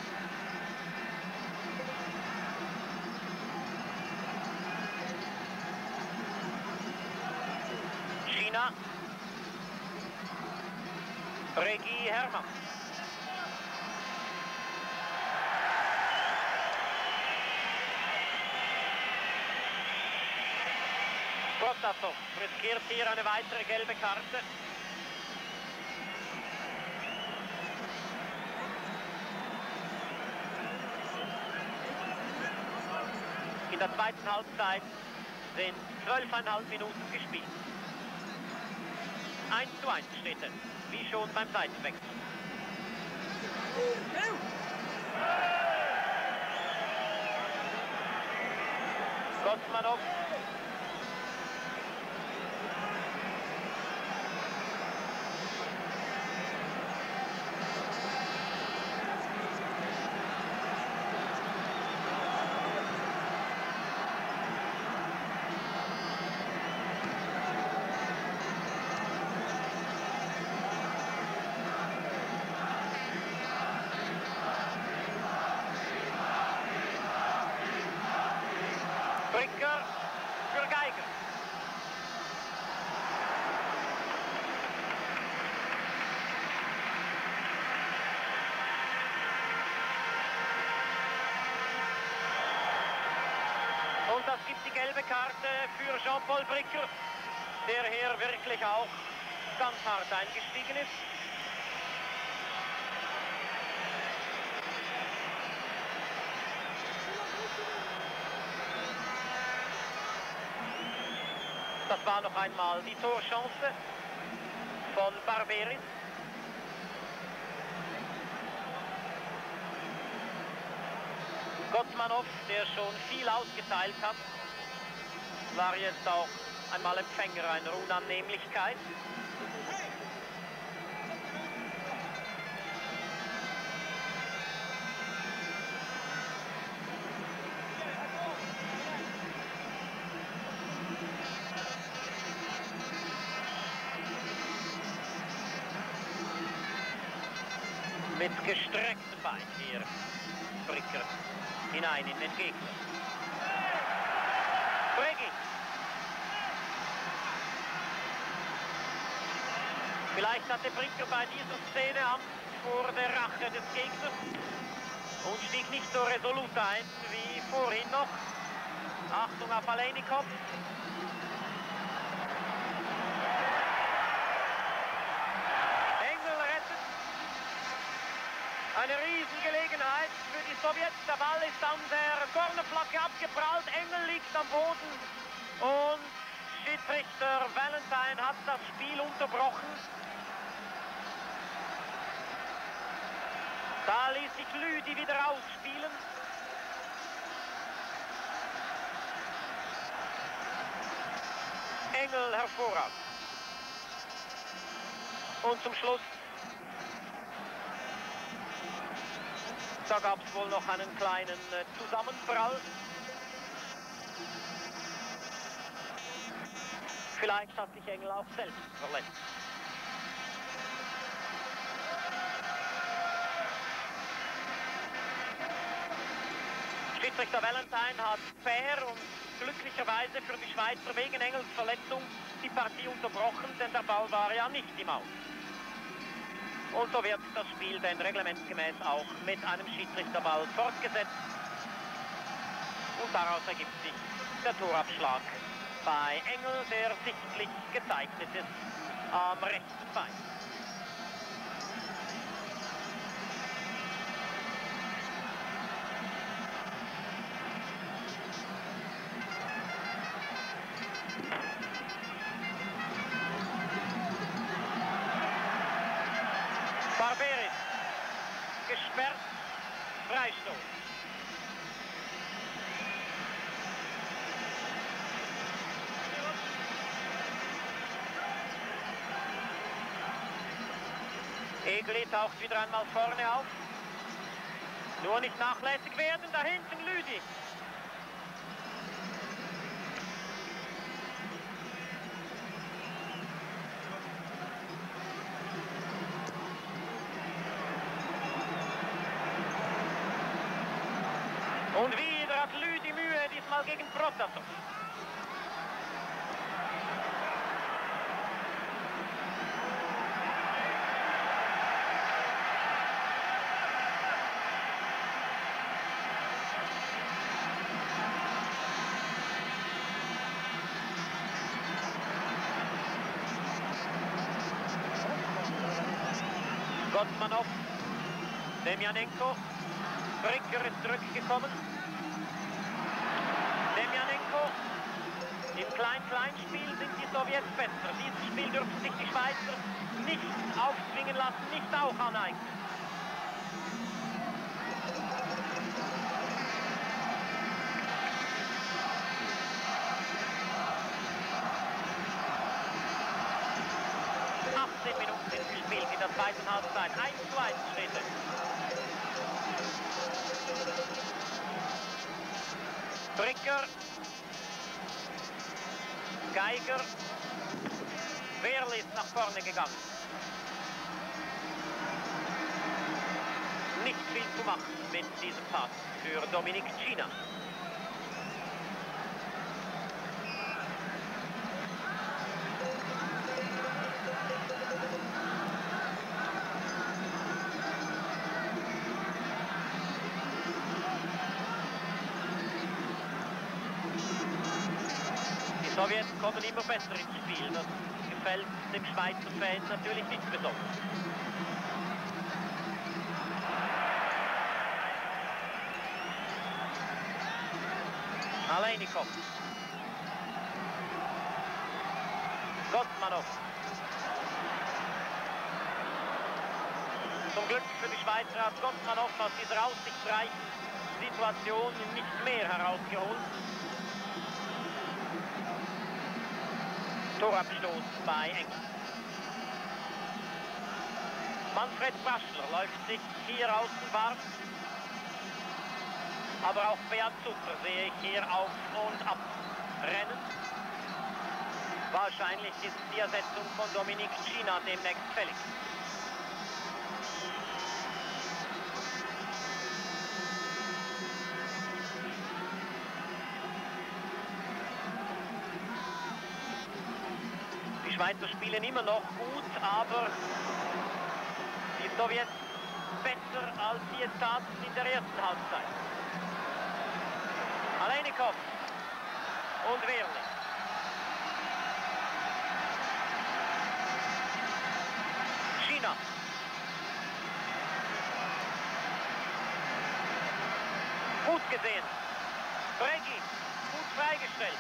Cina. Bregy, Hermann. Protasov riskiert hier eine weitere gelbe Karte. In der zweiten Halbzeit sind 12,5 Minuten gespielt. 1:1 steht es, wie schon beim Seitenwechsel. Gotsmanov. Brigger für Geiger. Und das gibt die gelbe Karte für Jean-Paul Brigger, der hier wirklich auch ganz hart eingestiegen ist. Das war noch einmal die Torchance von Barberis. Gotsmanov, der schon viel ausgeteilt hat, war jetzt auch einmal Empfänger einer Unannehmlichkeit. Mit gestrecktem Bein hier Brigger hinein in den Gegner. Bregy. Vielleicht hatte Brigger bei dieser Szene Angst vor der Rache des Gegners und stieg nicht so resolut ein wie vorhin noch. Achtung auf Aleinikov. Engel rettet. Eine Riesengelegenheit für die Sowjets. Der Ball ist an der Cornerflagge abgeprallt. Engel liegt am Boden und Schiedsrichter Valentine hat das Spiel unterbrochen. Da ließ sich Lüdi wieder ausspielen. Engel hervorragend. Und zum Schluss, da gab es wohl noch einen kleinen Zusammenprall. Vielleicht hat sich Engel auch selbst verletzt. Schiedsrichter Valentine hat fair und glücklicherweise für die Schweizer wegen Engels Verletzung die Partie unterbrochen, denn der Ball war ja nicht im Aus. Und so wird das Spiel dann reglementsgemäß auch mit einem Schiedsrichterball fortgesetzt. Und daraus ergibt sich der Torabschlag bei Engel, der sichtlich gezeichnet ist am rechten Bein. gesperrt. Freistoß. Egli taucht wieder einmal vorne auf. Nur nicht nachlässig werden, da hinten Lüdi. Und wieder hat Lüdi Mühe, diesmal gegen Protasov. Gotsmanov, Demyanenko, Brigger ist zurückgekommen. Demyanenko, im Klein-Klein-Spiel sind die Sowjets besser. Dieses Spiel dürfen sich die Schweizer nicht aufzwingen lassen, nicht auch aneignen. In der zweiten Halbzeit 1:1 steht es. Brigger, Geiger, Wehrli ist nach vorne gegangen. Nicht viel zu machen mit diesem Pass für Cina. Die Sowjets kommen immer besser ins Spiel. Das gefällt dem Schweizer Fan natürlich nicht besonders. Aleinikov. Gotsmanov. Zum Glück für die Schweizer hat Gotsmanov aus dieser aussichtsreichen Situation nicht mehr herausgeholt. Torabstoß bei Engel. Manfred Braschler läuft sich hier außen warm. Aber auch Beat Zucker sehe ich hier auf und ab rennen. Wahrscheinlich ist die Ersetzung von Cina demnächst fällig. Die Schweizer spielen immer noch gut, aber die Sowjets besser, als sie es taten in der ersten Halbzeit. Aleinikov und Wehrli. Cina. Gut gesehen. Bregy, gut freigestellt.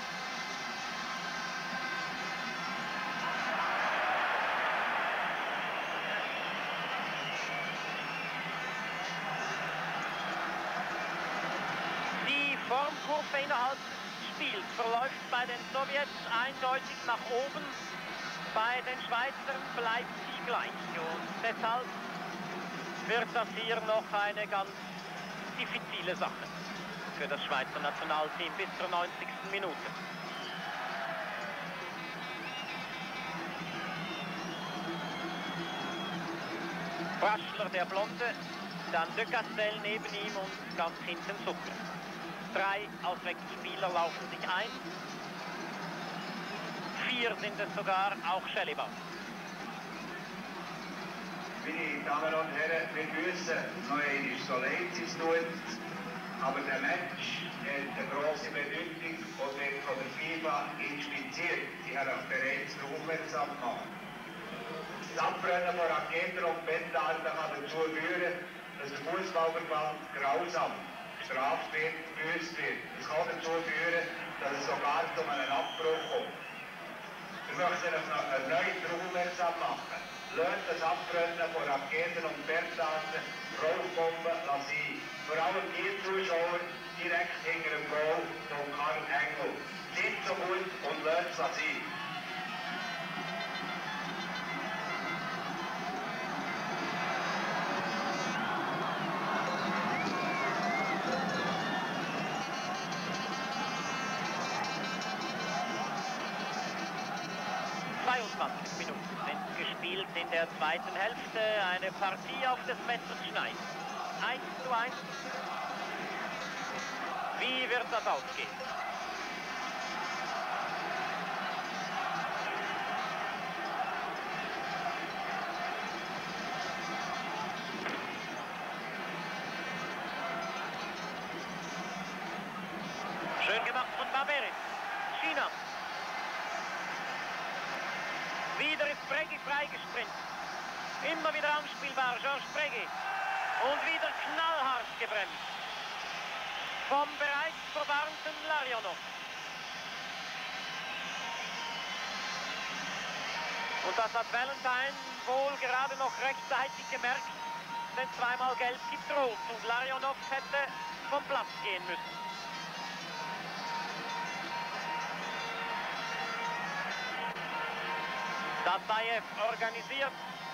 Formkurve innerhalb des Spiels verläuft bei den Sowjets eindeutig nach oben. Bei den Schweizern bleibt sie gleich. Und deshalb wird das hier noch eine ganz diffizile Sache für das Schweizer Nationalteam bis zur 90. Minute. Braschler, der Blonde, dann De Castel neben ihm und ganz hinten Zucker. 3 Auswechselspieler laufen sich ein. 4 sind es sogar, auch Schallibaum. Meine Damen und Herren, wir müssen noch einmal so leid sein tun, aber der Match hat eine grosse Bedeutung und wird von der FIFA inspiziert. Sie haben auch bereits darauf aufmerksam gemacht. Das Abbrennen von Raketen und Petarden kann dazu führen, dass der Fußballverband grausam bestraft wird, gebüßt wird. Das kann dazu führen, dass es sogar zu einem Abbruch kommt. Wir möchten euch noch erneut darauf aufmerksam machen. lasst das Abbrennen von Raketen und Bergtaten, Rauchbomben sein. Vor allem die Zuschauer direkt hinter dem Goal von Karl Engel. Sind so gut und lasst es sein. Minuten sind gespielt in der zweiten Hälfte. Eine Partie auf des Messers Schneid. 1:1. Wie wird das ausgehen? Schön gemacht von Barberis. Cina. Wieder ist Bregy freigesprintet. Immer wieder anspielbar, Bregy. Und wieder knallhart gebremst. Vom bereits verwarnten Larionov. Und das hat Valentine wohl gerade noch rechtzeitig gemerkt, denn zweimal gelb gedroht und Larionov hätte vom Platz gehen müssen. Dasaev organisiert.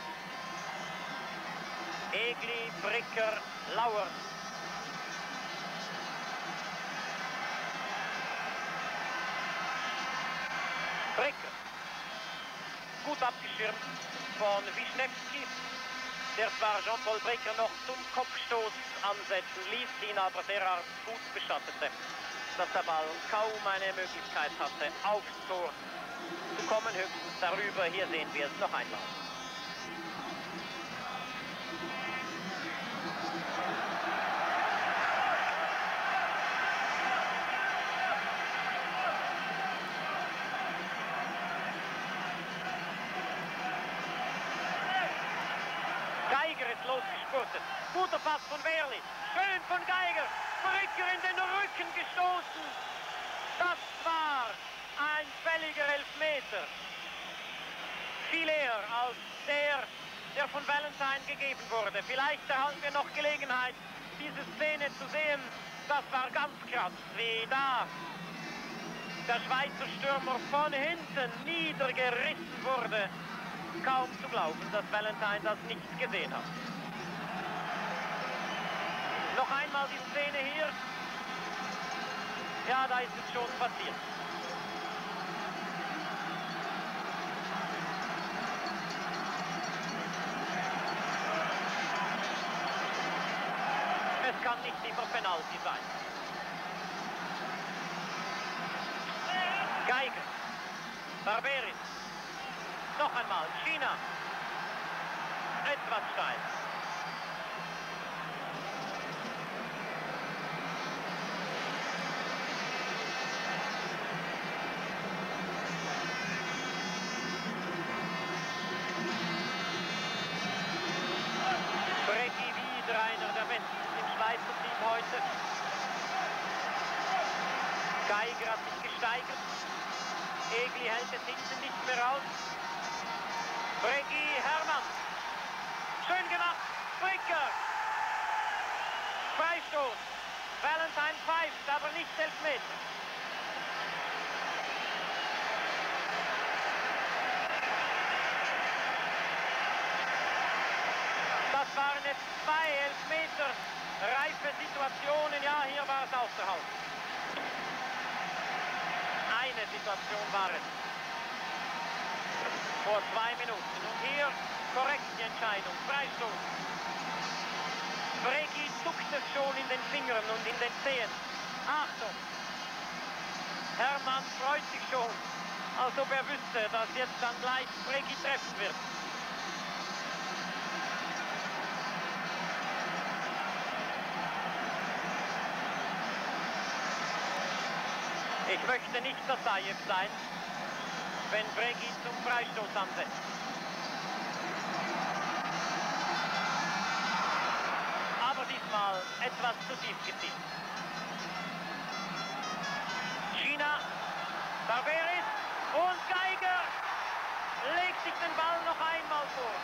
Egli, Brigger, Lauer. Brigger. Gut abgeschirmt von Vishnevsky, der zwar Jean-Paul Brigger noch zum Kopfstoß ansetzen ließ, ihn aber derart gut beschattete, dass der Ball kaum eine Möglichkeit hatte, aufs Tor zu kommen, höchstens darüber. Hier sehen wir es noch einmal. Geiger ist losgespurtet. Guter Pass von Wehrli. Schön von Geiger. Brigger in den Rücken gestoßen. Das war ein fälliger Elfmeter. Viel eher als der von Valentine gegeben wurde. Vielleicht erhalten wir noch Gelegenheit, diese Szene zu sehen. Das war ganz krass, wie da der Schweizer Stürmer von hinten niedergerissen wurde. Kaum zu glauben, dass Valentine das nicht gesehen hat. Noch einmal die Szene hier. Ja, da ist es schon passiert. Es kann nicht immer Penalty sein. Geiger. Barberis. Noch einmal. Cina. Etwas steil. Bregy wieder einer der Besten im Schweizer Team heute. Geiger hat sich gesteigert. Egli hält es hinten nicht mehr aus. Bregy, Hermann. Schön gemacht. Brigger. Freistoß. Valentine pfeift, aber nicht Elfmeter. Das waren jetzt 2 Elfmeter. Reife Situationen. Ja, hier war es außer Haus. Eine Situation war es. Vor 2 Minuten. Und hier korrekt die Entscheidung. Freistoß. Bregy zuckt es schon in den Fingern und in den Zehen. Achtung. Hermann freut sich schon, als ob er wüsste, dass jetzt dann gleich Bregy treffen wird. Ich möchte nicht Dasaev sein, wenn Bregy zum Freistoß ansetzt. Aber diesmal etwas zu tief gezielt. Cina, Barberis und Geiger legt sich den Ball noch einmal vor.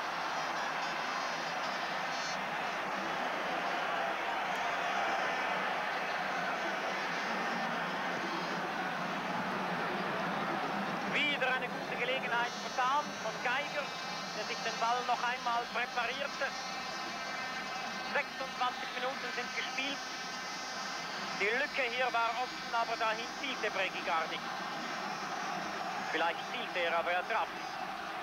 Wieder eine gute Gelegenheit vertan von Geiger, der sich den Ball noch einmal präparierte. 26 Minuten sind gespielt. Die Lücke hier war offen, aber dahin zielte Bregy gar nicht. Vielleicht zielte er, aber er traf nicht.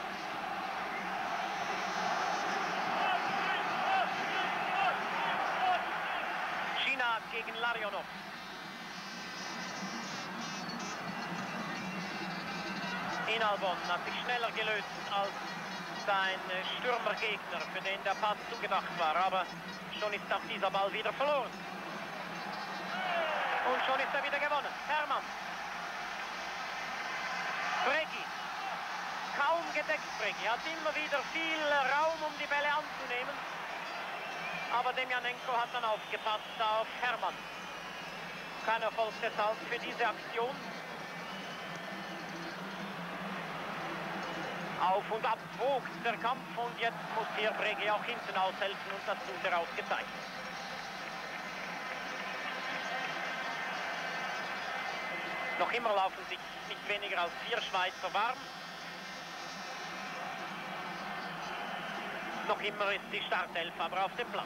Cina gegen Larionov. In-Albon hat sich schneller gelöst als sein Stürmergegner, für den der Pass zugedacht war. Aber schon ist auch dieser Ball wieder verloren. Und schon ist er wieder gewonnen. Hermann. Bregy. Kaum gedeckt Bregy. Hat immer wieder viel Raum, um die Bälle anzunehmen. Aber Demyanenko hat dann aufgepasst auf Hermann. Kein Erfolg deshalb für diese Aktion. Auf und ab wogt der Kampf und jetzt muss hier Bregy auch hinten aushelfen und das tut er ausgezeichnet. Noch immer laufen sich nicht weniger als 4 Schweizer warm. Noch immer ist die Startelf aber auf dem Platz.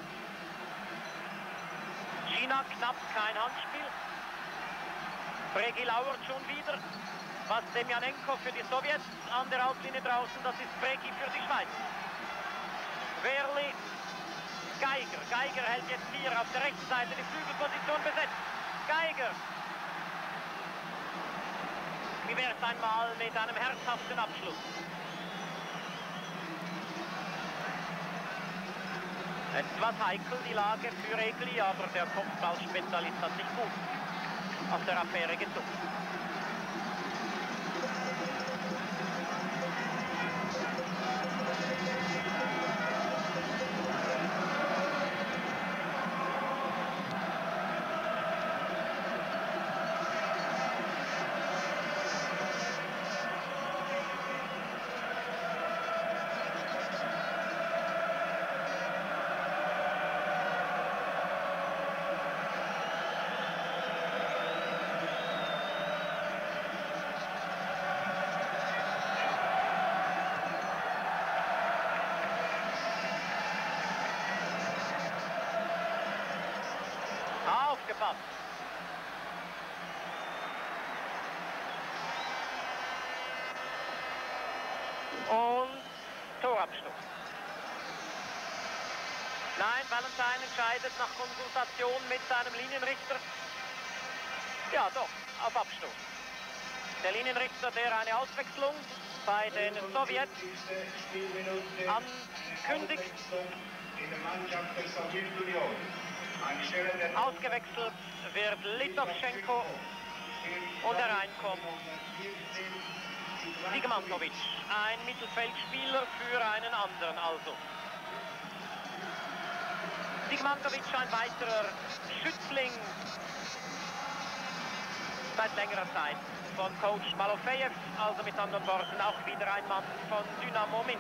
Cina knapp kein Handspiel. Bregy lauert schon wieder. Was Demyanenko für die Sowjets an der Auslinie draußen, das ist Bregy für die Schweiz. Wehrli, Geiger. Geiger hält jetzt hier auf der rechten Seite die Flügelposition besetzt. Geiger. Wie wäre es einmal mit einem herzhaften Abschluss? Etwas heikel die Lage für Egli, aber der Kopfballspezialist hat sich gut aus der Affäre gezogen. Aufgepasst. Und Torabschluss. Nein, Valentine entscheidet nach Konsultation mit seinem Linienrichter. Ja, doch, auf Abstoß. Der Linienrichter, der eine Auswechslung bei den Sowjets ankündigt. Ausgewechselt wird Litovchenko und hereinkommt Zigmantovich, ein Mittelfeldspieler für einen anderen also. Zigmantovich, ein weiterer Schützling seit längerer Zeit von Coach Malofejew, also mit anderen Worten auch wieder ein Mann von Dynamo Minsk.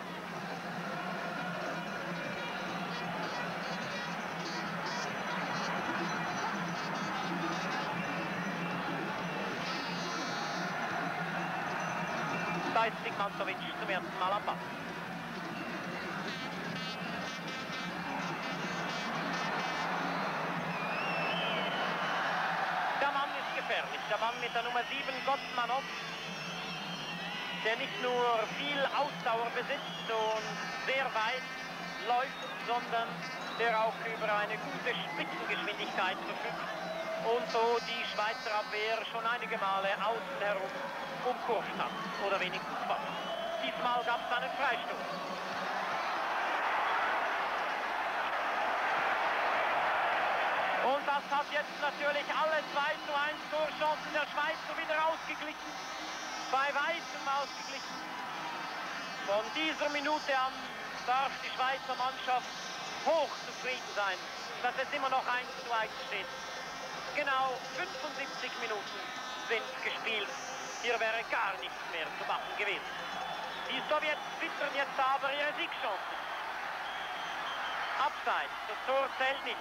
Da ist Zigmantovich zum ersten Mal am Ball. Der Mann ist gefährlich. Der Mann mit der Nummer 7, Gotsmanov, der nicht nur viel Ausdauer besitzt und sehr weit läuft, sondern der auch über eine gute Spitzengeschwindigkeit verfügt und so die Schweizer Abwehr schon einige Male außen herum umkurvt hat, oder wenigstens fast. Diesmal gab es einen Freistoß. Und das hat jetzt natürlich alle 2:1 Torchancen der Schweizer wieder ausgeglichen. Bei weitem ausgeglichen. Von dieser Minute an darf die Schweizer Mannschaft hoch zufrieden sein, dass es immer noch 1:1 steht. Genau 75 Minuten sind gespielt. Hier wäre gar nichts mehr zu machen gewesen. Die Sowjets wittern jetzt aber ihre Siegchancen. Abseits, das Tor zählt nicht.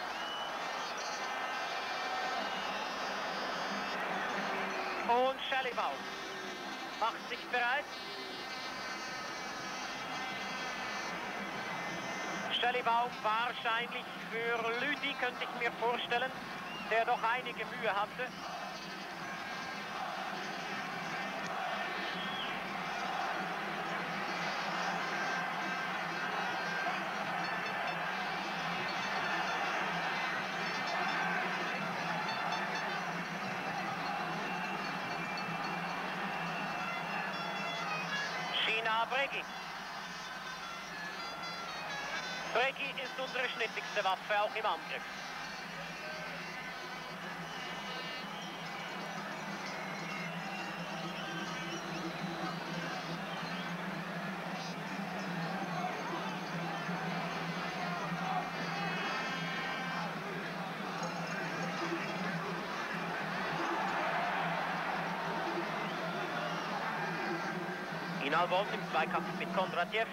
Und Schallibaum macht sich bereit. Schallibaum wahrscheinlich für Lüdi, könnte ich mir vorstellen, der doch einige Mühe hatte. Cina, Bregy. Bregy ist unsere schnittigste Waffe, auch im Angriff. In-Albon im Zweikampf mit Kondratiev.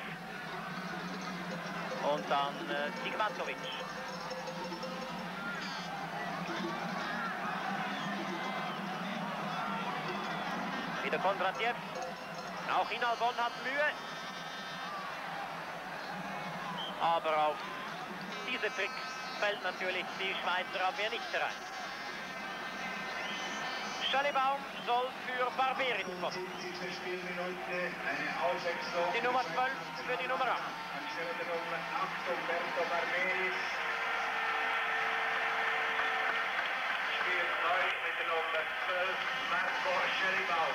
Und dann Zigmantovich. Wieder Kondratiev. Auch In-Albon hat Mühe. Aber auf diese Tricks fällt natürlich die Schweizer Abwehr nicht herein. Schallibaum soll für Barberis kommen. Die Nummer 12 für die Nummer 8. Anstelle der Nummer 8 Umberto Barberis. Spielt neu mit der Nummer 12 Marco Schallibaum.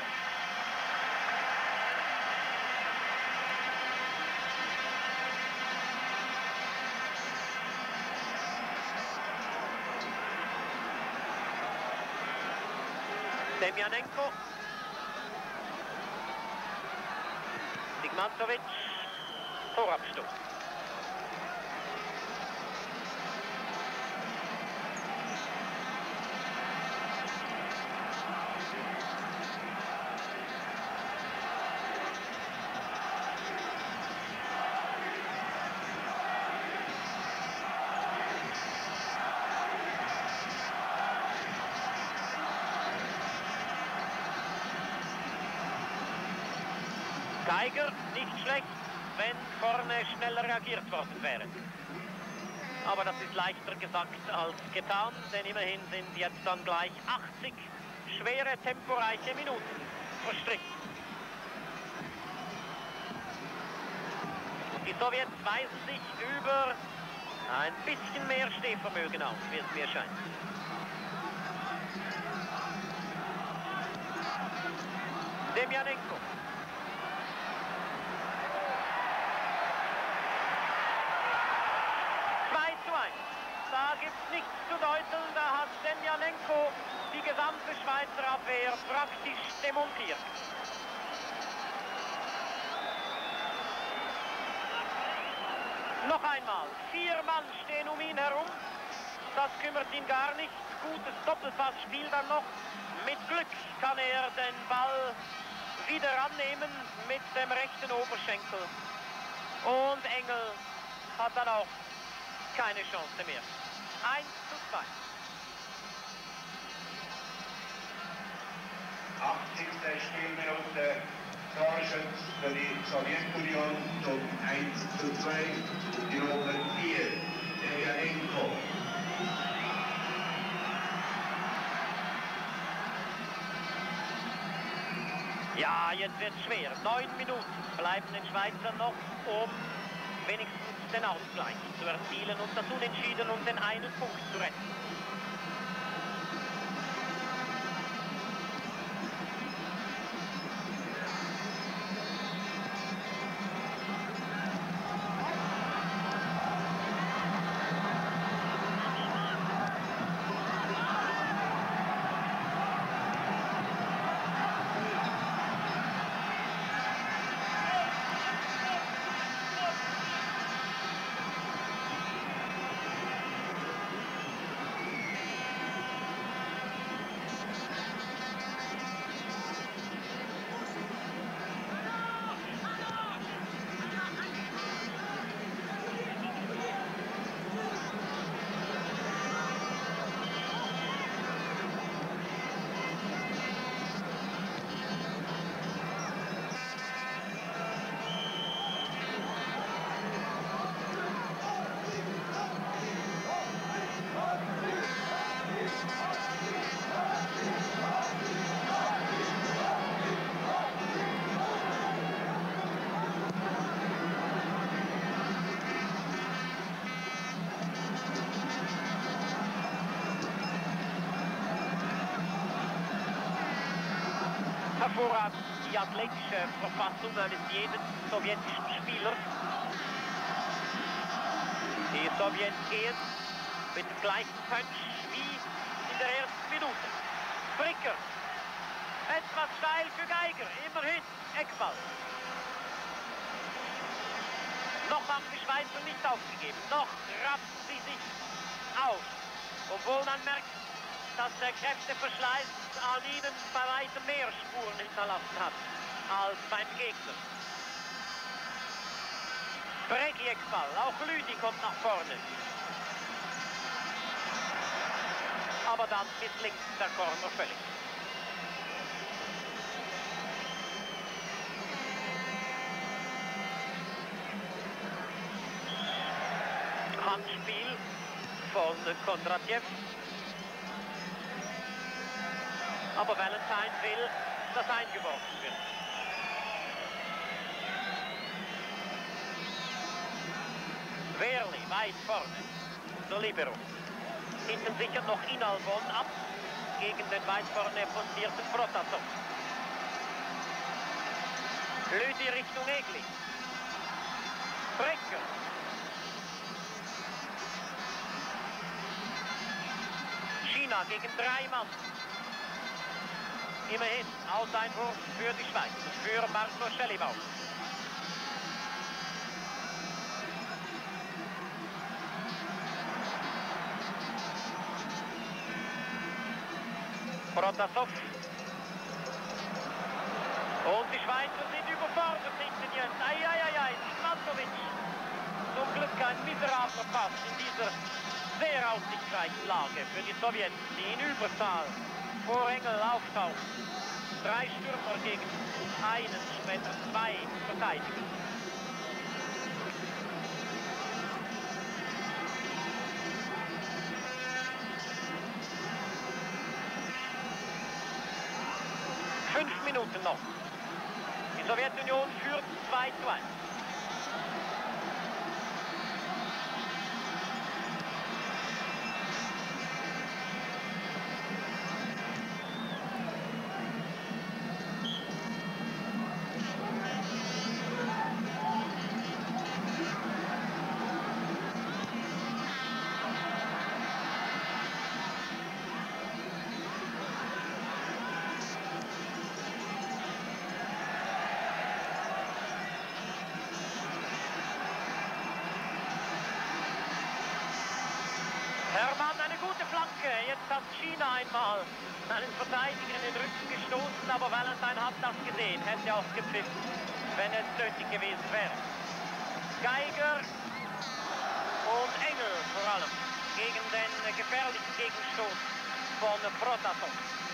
Demyanenko. Zigmantovich. Torabstoß. Geiger, nicht schlecht, wenn vorne schneller reagiert worden wäre. Aber das ist leichter gesagt als getan, denn immerhin sind jetzt dann gleich 80 schwere, temporeiche Minuten verstrichen. Und die Sowjets weisen sich über ein bisschen mehr Stehvermögen auf, wie es mir scheint. Demyanenko. Da gibt es nichts zu deuteln, da hat Demyanenko die gesamte Schweizer Abwehr praktisch demontiert. Noch einmal, 4 Mann stehen um ihn herum, das kümmert ihn gar nicht. Gutes Doppelpassspiel dann noch. Mit Glück kann er den Ball wieder annehmen mit dem rechten Oberschenkel. Und Engel hat dann auch keine Chance mehr. 1:2. 80. Spielminute. Torschütz für die Sowjetunion zum 1:2. Die Nummer 4, Demyanenko. Ja, jetzt wird es schwer. 9 Minuten bleiben den Schweizern noch, um wenigstens den Ausgleich zu erzielen und das Unentschieden um den einen Punkt zu retten. hervorragend die athletische Verfassung eines jeden sowjetischen Spielers. Die Sowjets gehen mit dem gleichen Punch wie in der ersten Minute. Brigger. Etwas steil für Geiger. Immerhin. Eckball. Noch haben die Schweizer nicht aufgegeben. Noch raffen sie sich auf. Obwohl man merkt, dass der Kräfteverschleiß an ihnen bei weitem mehr Spuren hinterlassen hat als beim Gegner. Bregy Eckball. Auch Lüdi kommt nach vorne. Aber dann misslingt der Corner völlig. Handspiel von Kondratiev. Aber Valentine will, dass eingeworfen wird. Wehrli weit vorne. Der Libero. Hinten sichert noch In-Albon ab gegen den weit vorne postierten Protasov. Lüdi Richtung Egli. Brigger. Cina gegen 3 Mann. Immerhin Auseinwurf für die Schweiz, für Schallibaum. Protasov. Und die Schweizer sind überfordert hinten jetzt. Eieiei, Zigmantovich. Zum Glück ein miserabler Pass in dieser sehr aussichtsreichen Lage für die Sowjets, die in Überzahl vor Engel auftauchen. 3 Stürmer gegen einen, später 2 Verteidiger. Minuten noch. Die Sowjetunion führt 2:1. Hermann, eine gute Flanke. Jetzt hat Cina einmal einen Verteidiger in den Rücken gestoßen, aber Valentine hat das gesehen, hätte auch gepfiffen, wenn es nötig gewesen wäre. Geiger und Engel vor allem gegen den gefährlichen Gegenstoß von Protasov.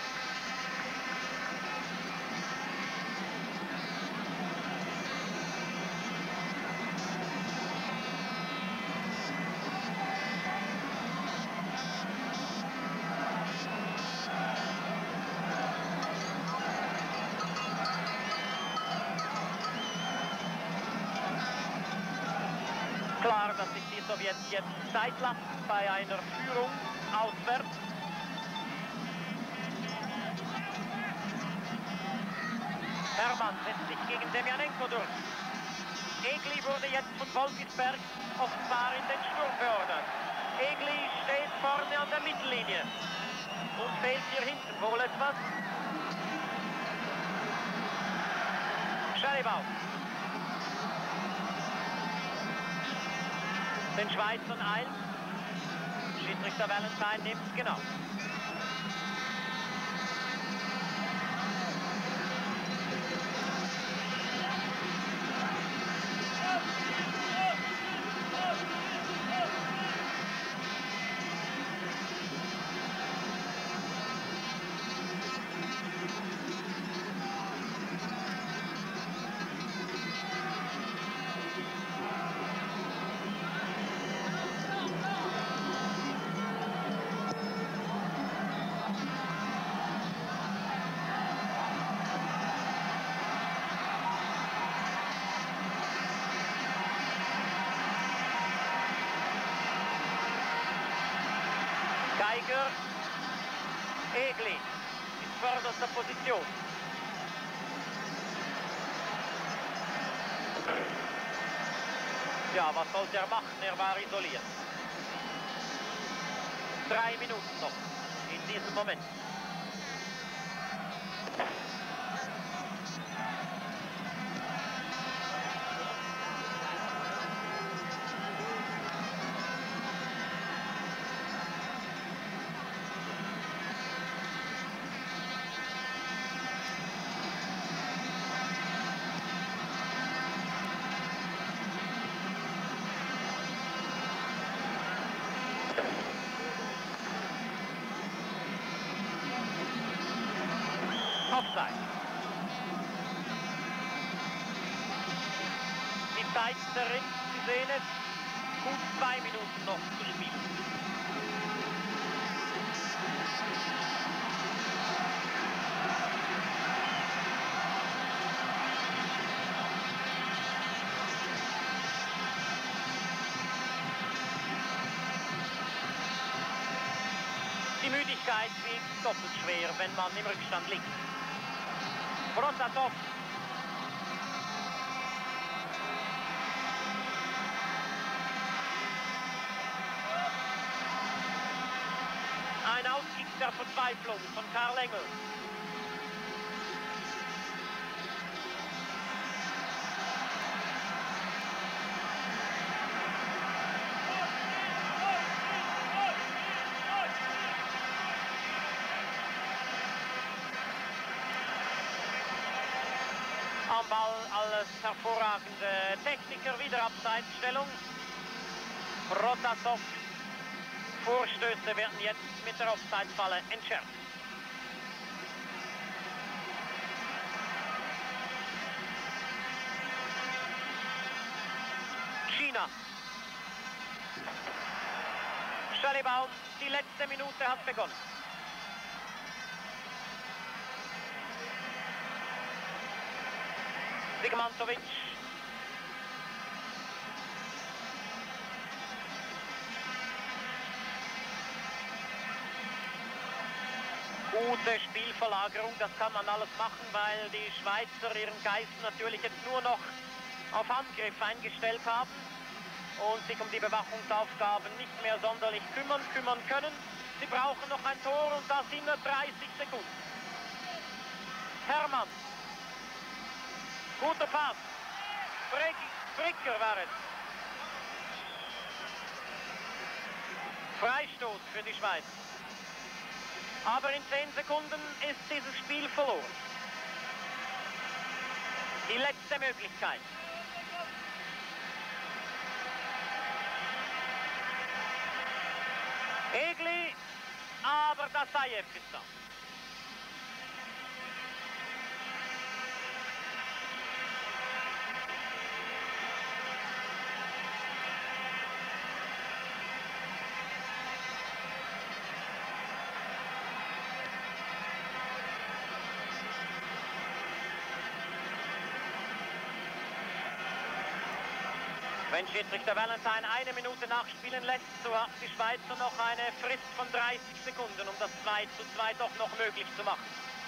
Klar, dass sich die Sowjets jetzt Zeit lassen bei einer Führung auswärts. Hermann setzt sich gegen Demyanenko durch. Egli wurde jetzt von Volkisberg offenbar in den Sturm beordert. Egli steht vorne an der Mittellinie. Und fehlt hier hinten wohl etwas. Schallibaum. Den Schweizern eilt. Schiedsrichter Valentine nimmt es genau. Geiger, Egli in vorderster Position. Ja, was sollte er machen? Er war isoliert. 3 Minuten noch in diesem Moment. Offside. Die Zeit zerrinnt, Sie sehen es. Gut 2 Minuten noch zu spielen. Die Müdigkeit wiegt doppelt schwer, wenn man im Rückstand liegt. Protasov. Ein Auskick der Verzweiflung von Karl Engel. Am Ball alles hervorragende Techniker, wieder Abseitsstellung. Protasov. Vorstöße werden jetzt mit der Offside-Falle entschärft. Cina. Schallibaum, die letzte Minute hat begonnen. Zigmantovich. Gute Spielverlagerung, das kann man alles machen, weil die Schweizer ihren Geist natürlich jetzt nur noch auf Angriff eingestellt haben und sich um die Bewachungsaufgaben nicht mehr sonderlich kümmern können. Sie brauchen noch ein Tor und das in nur 30 Sekunden. Hermann. Guter Pass. Brigger war es. Freistoß für die Schweiz. Aber in 10 Sekunden ist dieses Spiel verloren. Die letzte Möglichkeit. Egli, aber Dasaev ist da. Wenn Schiedsrichter Valentine 1 Minute nachspielen lässt, so hat die Schweizer noch eine Frist von 30 Sekunden, um das 2:2 doch noch möglich zu machen.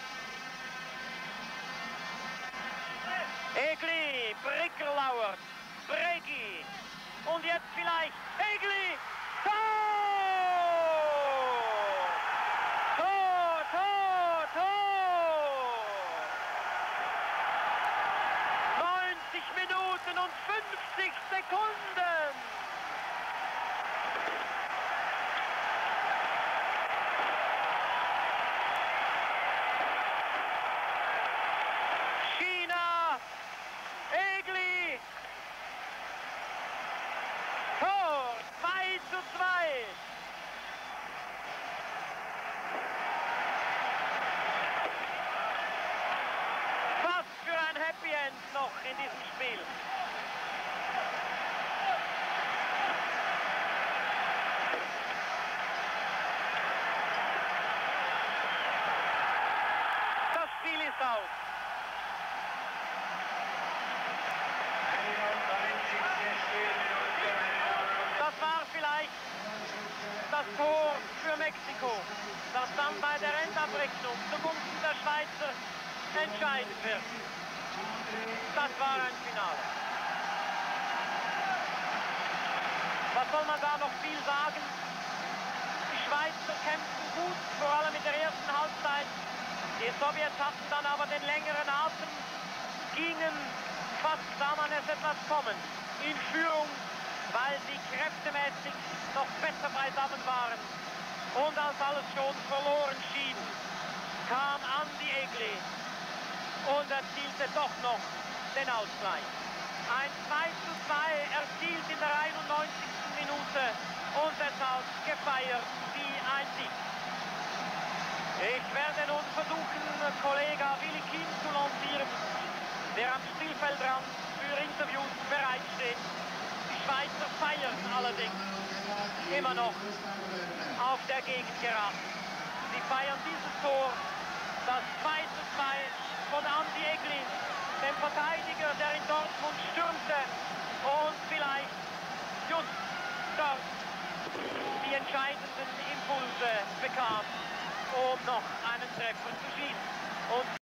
Egli, Brigger lauert, Bregy und jetzt vielleicht Egli, Tor! Tor, Tor, Tor! 90 Minuten und 50 Sekunden! Cina! Egli! Tor! 2:2! Was für ein Happy End noch in diesem Spiel! Das Spiel ist aus. Das war vielleicht das Tor für Mexiko, das dann bei der Endabrechnung zugunsten der Schweizer entscheiden wird. Das war ein Finale. Was soll man da noch viel sagen? Die Schweizer kämpften gut, vor allem in der ersten Halbzeit. Die Sowjets hatten dann aber den längeren Atem, gingen fast, sah man es etwas kommen, in Führung, weil sie kräftemäßig noch besser beisammen waren. Und als alles schon verloren schien, kam Egli und erzielte doch noch den Ausgleich. Ein 2:2 erzielt in der 91. Minute und deshalb gefeiert wie ein Sieg. Ich werde nun versuchen, Kollege Valentine zu lancieren, der am Spielfeldrand für Interviews bereitsteht. Die Schweizer feiern allerdings immer noch auf der Gegend geraten. Sie feiern dieses Tor, das 2:2 von Egli, dem Verteidiger, der in Dortmund stürmte und vielleicht just dort die entscheidenden Impulse bekam, um noch einen Treffer zu schießen. Und